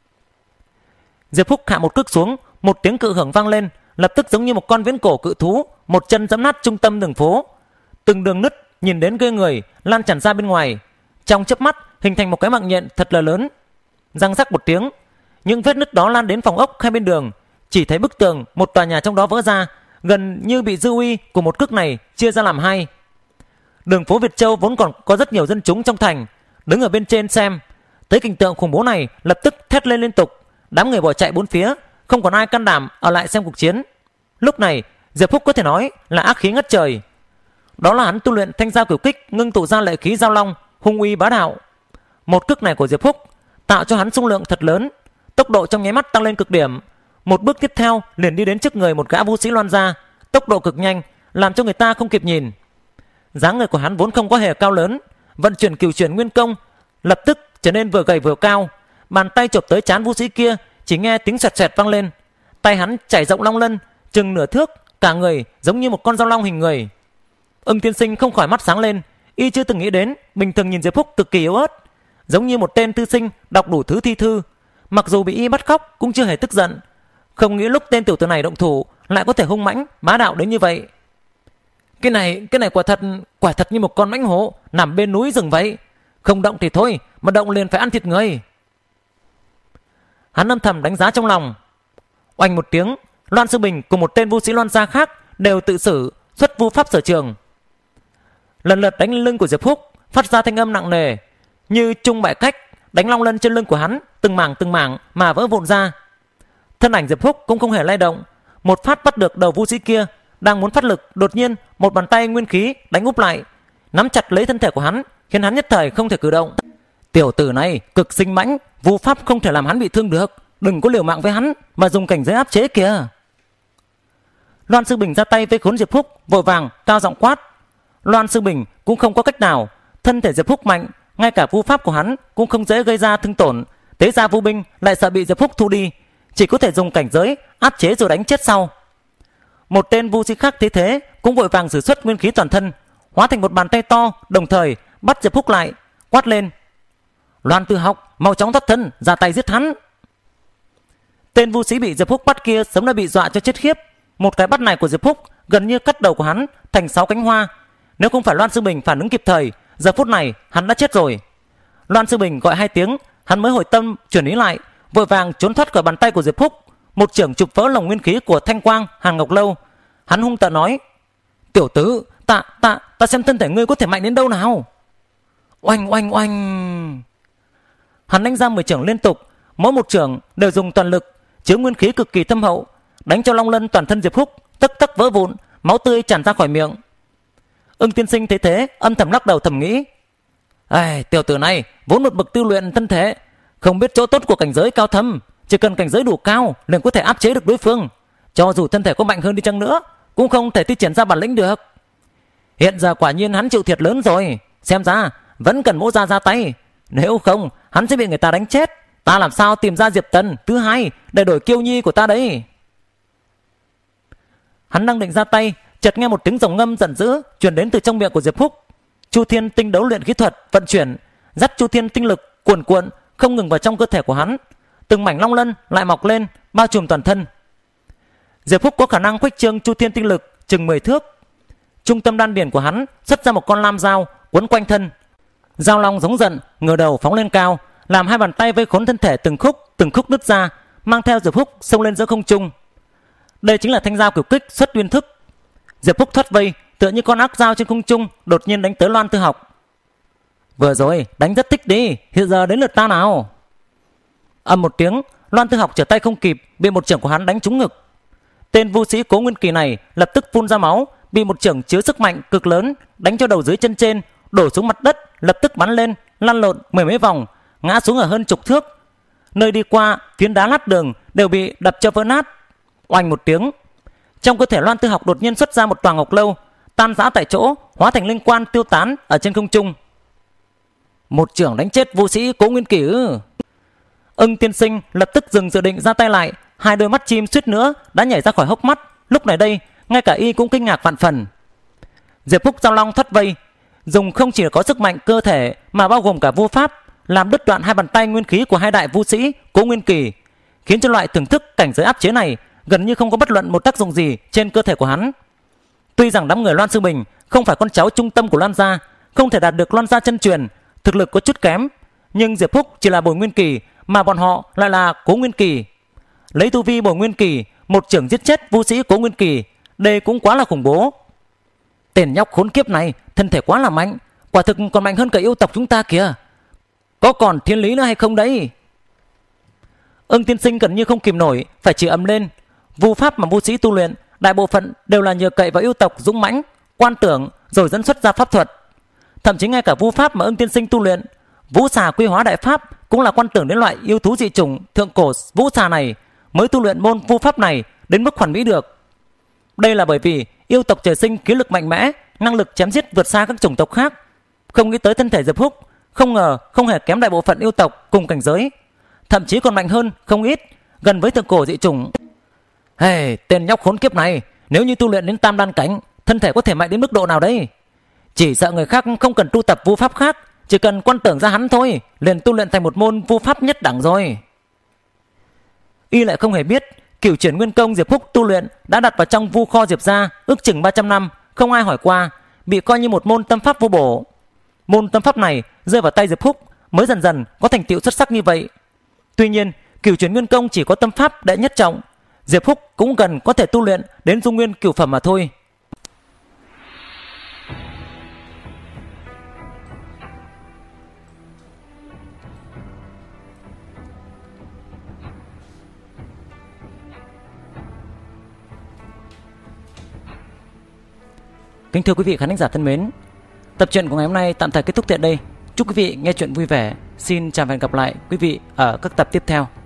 Diệp Phúc hạ một cước xuống, một tiếng cự hưởng vang lên, lập tức giống như một con viễn cổ cự thú, một chân giẫm nát trung tâm đường phố. Từng đường nứt nhìn đến ghê người lan tràn ra bên ngoài, trong chớp mắt hình thành một cái mạng nhện thật là lớn. Răng rắc một tiếng, những vết nứt đó lan đến phòng ốc hai bên đường, chỉ thấy bức tường một tòa nhà trong đó vỡ ra, gần như bị dư uy của một cước này chia ra làm hai. Đường phố Việt Châu vốn còn có rất nhiều dân chúng trong thành, đứng ở bên trên xem, thấy cảnh tượng khủng bố này lập tức thét lên liên tục, đám người bỏ chạy bốn phía, không còn ai can đảm ở lại xem cuộc chiến. Lúc này Diệp Phúc có thể nói là ác khí ngất trời. Đó là hắn tu luyện thanh giao cửu kích, ngưng tụ ra lệ khí giao long, hung uy bá đạo. Một cước này của Diệp Phúc tạo cho hắn xung lượng thật lớn, tốc độ trong nháy mắt tăng lên cực điểm. Một bước tiếp theo liền đi đến trước người một gã vũ sĩ Loan gia, tốc độ cực nhanh, làm cho người ta không kịp nhìn. Dáng người của hắn vốn không có hề cao lớn, vận chuyển cửu chuyển nguyên công lập tức trở nên vừa gầy vừa cao, bàn tay chộp tới trán vũ sĩ kia, chỉ nghe tiếng xoẹt xoẹt vang lên. Tay hắn trải rộng long lân, chừng nửa thước, cả người giống như một con dao long hình người. Ưng Tiên Sinh không khỏi mắt sáng lên, y chưa từng nghĩ đến bình thường nhìn Diệp Phúc cực kỳ yếu ớt, giống như một tên thư sinh đọc đủ thứ thi thư, mặc dù bị y bắt cóc cũng chưa hề tức giận. Không nghĩ lúc tên tiểu tử này động thủ lại có thể hung mãnh bá đạo đến như vậy. Cái này, cái này quả thật, quả thật như một con mãnh hổ nằm bên núi rừng vậy. Không động thì thôi, mà động liền phải ăn thịt người. Hắn âm thầm đánh giá trong lòng. Oanh một tiếng, Loan Sư Bình cùng một tên vũ sĩ Loan gia khác đều tự xử xuất vu pháp sở trường, lần lượt đánh lưng của Diệp Phúc, phát ra thanh âm nặng nề, như trung bại cách, đánh long lân trên lưng của hắn từng mảng từng mảng mà vỡ vụn ra. Thân ảnh Diệp Húc cũng không hề lay động, một phát bắt được đầu vũ sĩ kia. Đang muốn phát lực, đột nhiên một bàn tay nguyên khí đánh úp lại, nắm chặt lấy thân thể của hắn, khiến hắn nhất thời không thể cử động. Tiểu tử này cực sinh mãnh, vu pháp không thể làm hắn bị thương được, đừng có liều mạng với hắn mà dùng cảnh giới áp chế kìa. Loan Sư Bình ra tay với khốn Diệp Húc, vội vàng cao giọng quát. Loan Sư Bình cũng không có cách nào, thân thể Diệp Húc mạnh, ngay cả vu pháp của hắn cũng không dễ gây ra thương tổn, tế ra vu binh lại sợ bị Diệp Húc thu đi, chỉ có thể dùng cảnh giới áp chế rồi đánh chết sau. Một tên vu sĩ khác thấy thế cũng vội vàng sử xuất nguyên khí toàn thân, hóa thành một bàn tay to, đồng thời bắt Diệp Húc lại, quát lên: Loan Tư Học, mau chóng thoát thân, ra tay giết hắn. Tên vu sĩ bị Diệp Húc bắt kia sớm đã bị dọa cho chết khiếp. Một cái bắt này của Diệp Húc gần như cắt đầu của hắn thành sáu cánh hoa. Nếu không phải Loan Sư Bình phản ứng kịp thời, giờ phút này hắn đã chết rồi. Loan Sư Bình gọi hai tiếng, hắn mới hồi tâm chuyển ý lại, vội vàng trốn thoát khỏi bàn tay của Diệp Húc, một chưởng chụp vỡ lồng nguyên khí của Thanh Quang Hàn Ngọc Lâu. Hắn hung tợn nói: Tiểu tử, ta ta ta xem thân thể ngươi có thể mạnh đến đâu nào. Oanh oanh oanh. Hắn đánh ra mười chưởng liên tục, mỗi một chưởng đều dùng toàn lực, chứa nguyên khí cực kỳ thâm hậu, đánh cho long lân toàn thân Diệp Húc tấc tấc vỡ vụn, máu tươi tràn ra khỏi miệng. Ưng Tiên Sinh thấy thế âm thầm lắc đầu thầm nghĩ: Ai, tiểu tử này vốn một bậc tiêu luyện thân thể, không biết chỗ tốt của cảnh giới cao thâm, chỉ cần cảnh giới đủ cao liền có thể áp chế được đối phương. Cho dù thân thể có mạnh hơn đi chăng nữa, cũng không thể thi triển ra bản lĩnh được. Hiện giờ quả nhiên hắn chịu thiệt lớn rồi, xem ra vẫn cần Mỗ Gia ra tay, nếu không hắn sẽ bị người ta đánh chết. Ta làm sao tìm ra Diệp Tần thứ hai để đổi Kiêu Nhi của ta đấy. Hắn đang định ra tay, chợt nghe một tiếng rồng ngâm giận dữ truyền đến từ trong miệng của Diệp Húc. Chu Thiên Tinh Đấu Luyện Khí Thuật vận chuyển, dắt Chu Thiên tinh lực cuồn cuộn không ngừng vào trong cơ thể của hắn. Từng mảnh long lân lại mọc lên, bao trùm toàn thân. Diệp Húc có khả năng khuếch trương Chu Thiên tinh lực chừng mười thước. Trung tâm đan điền của hắn xuất ra một con lam dao quấn quanh thân. Dao long giống giận, ngửa đầu phóng lên cao, làm hai bàn tay vây khốn thân thể từng khúc từng khúc nứt ra, mang theo Diệp Húc xông lên giữa không trung. Đây chính là thanh dao kiểu kích xuất uyên thức. Diệp Húc thoát vây, tựa như con ác dao trên không trung, đột nhiên đánh tới Loan Tư Học. Vừa rồi đánh rất thích đi, hiện giờ đến lượt ta nào. Ầm một tiếng, Loan Tư Học trở tay không kịp, bị một chưởng của hắn đánh trúng ngực. Tên vu sĩ Cố Nguyên Kỳ này lập tức phun ra máu, bị một chưởng chứa sức mạnh cực lớn đánh cho đầu dưới chân trên, đổ xuống mặt đất, lập tức bắn lên, lăn lộn mười mấy vòng, ngã xuống ở hơn chục thước. Nơi đi qua, phiến đá lát đường đều bị đập cho vỡ nát. Oanh một tiếng, trong cơ thể Loan Tư Học đột nhiên xuất ra một tòa ngọc lâu, tan rã tại chỗ, hóa thành linh quan tiêu tán ở trên không trung. Một chưởng đánh chết vu sĩ Cố Nguyên Kỳ ư? Ưng Tiên Sinh lập tức dừng dự định ra tay lại, hai đôi mắt chim suýt nữa đã nhảy ra khỏi hốc mắt. Lúc này đây, ngay cả y cũng kinh ngạc vạn phần. Diệp Húc giao long thoát vây, dùng không chỉ có sức mạnh cơ thể mà bao gồm cả vu pháp, làm đứt đoạn hai bàn tay nguyên khí của hai đại vu sĩ Cố Nguyên Kỳ, khiến cho loại thưởng thức cảnh giới áp chế này gần như không có bất luận một tác dụng gì trên cơ thể của hắn. Tuy rằng đám người Loan Sư Bình không phải con cháu trung tâm của Loan gia, không thể đạt được Loan gia chân truyền, thực lực có chút kém, nhưng Diệp Húc chỉ là Bồi Nguyên Kỳ, mà bọn họ lại là Cố Nguyên Kỳ. Lấy tu vi Bồi Nguyên Kỳ, một chưởng giết chết vu sĩ Cố Nguyên Kỳ, đây cũng quá là khủng bố. Tên nhóc khốn kiếp này thân thể quá là mạnh, quả thực còn mạnh hơn cả yêu tộc chúng ta kìa. Có còn thiên lý nữa hay không đấy? Ưng Tiên Sinh gần như không kìm nổi, phải chỉ ầm lên. Vu pháp mà vu sĩ tu luyện đại bộ phận đều là nhờ cậy vào yêu tộc dũng mãnh, quan tưởng rồi dẫn xuất ra pháp thuật. Thậm chí ngay cả vu pháp mà Ưng Tiên Sinh tu luyện, Vũ Xà Quy Hóa Đại Pháp, cũng là quan tưởng đến loại yêu thú dị chủng thượng cổ Vũ Xà này, mới tu luyện môn vu pháp này đến mức hoàn mỹ được. Đây là bởi vì yêu tộc trời sinh khí lực mạnh mẽ, năng lực chém giết vượt xa các chủng tộc khác. Không nghĩ tới thân thể Diệp Húc không ngờ không hề kém đại bộ phận yêu tộc cùng cảnh giới, thậm chí còn mạnh hơn không ít, gần với thượng cổ dị chủng. Hey, tên nhóc khốn kiếp này, nếu như tu luyện đến tam đan cảnh, thân thể có thể mạnh đến mức độ nào đấy? Chỉ sợ người khác không cần tu tập vu pháp khác, chỉ cần quan tưởng ra hắn thôi, liền tu luyện thành một môn vu pháp nhất đẳng rồi. Y lại không hề biết, cửu chuyển nguyên công Diệp Húc tu luyện đã đặt vào trong vu kho Diệp gia ước chừng ba trăm năm, không ai hỏi qua, bị coi như một môn tâm pháp vô bổ. Môn tâm pháp này rơi vào tay Diệp Húc mới dần dần có thành tựu xuất sắc như vậy. Tuy nhiên, cửu chuyển nguyên công chỉ có tâm pháp đệ nhất trọng, Diệp Húc cũng gần có thể tu luyện đến dung nguyên cửu phẩm mà thôi. Kính thưa quý vị khán giả thân mến, tập truyện của ngày hôm nay tạm thời kết thúc tại đây. Chúc quý vị nghe chuyện vui vẻ. Xin chào và hẹn gặp lại quý vị ở các tập tiếp theo.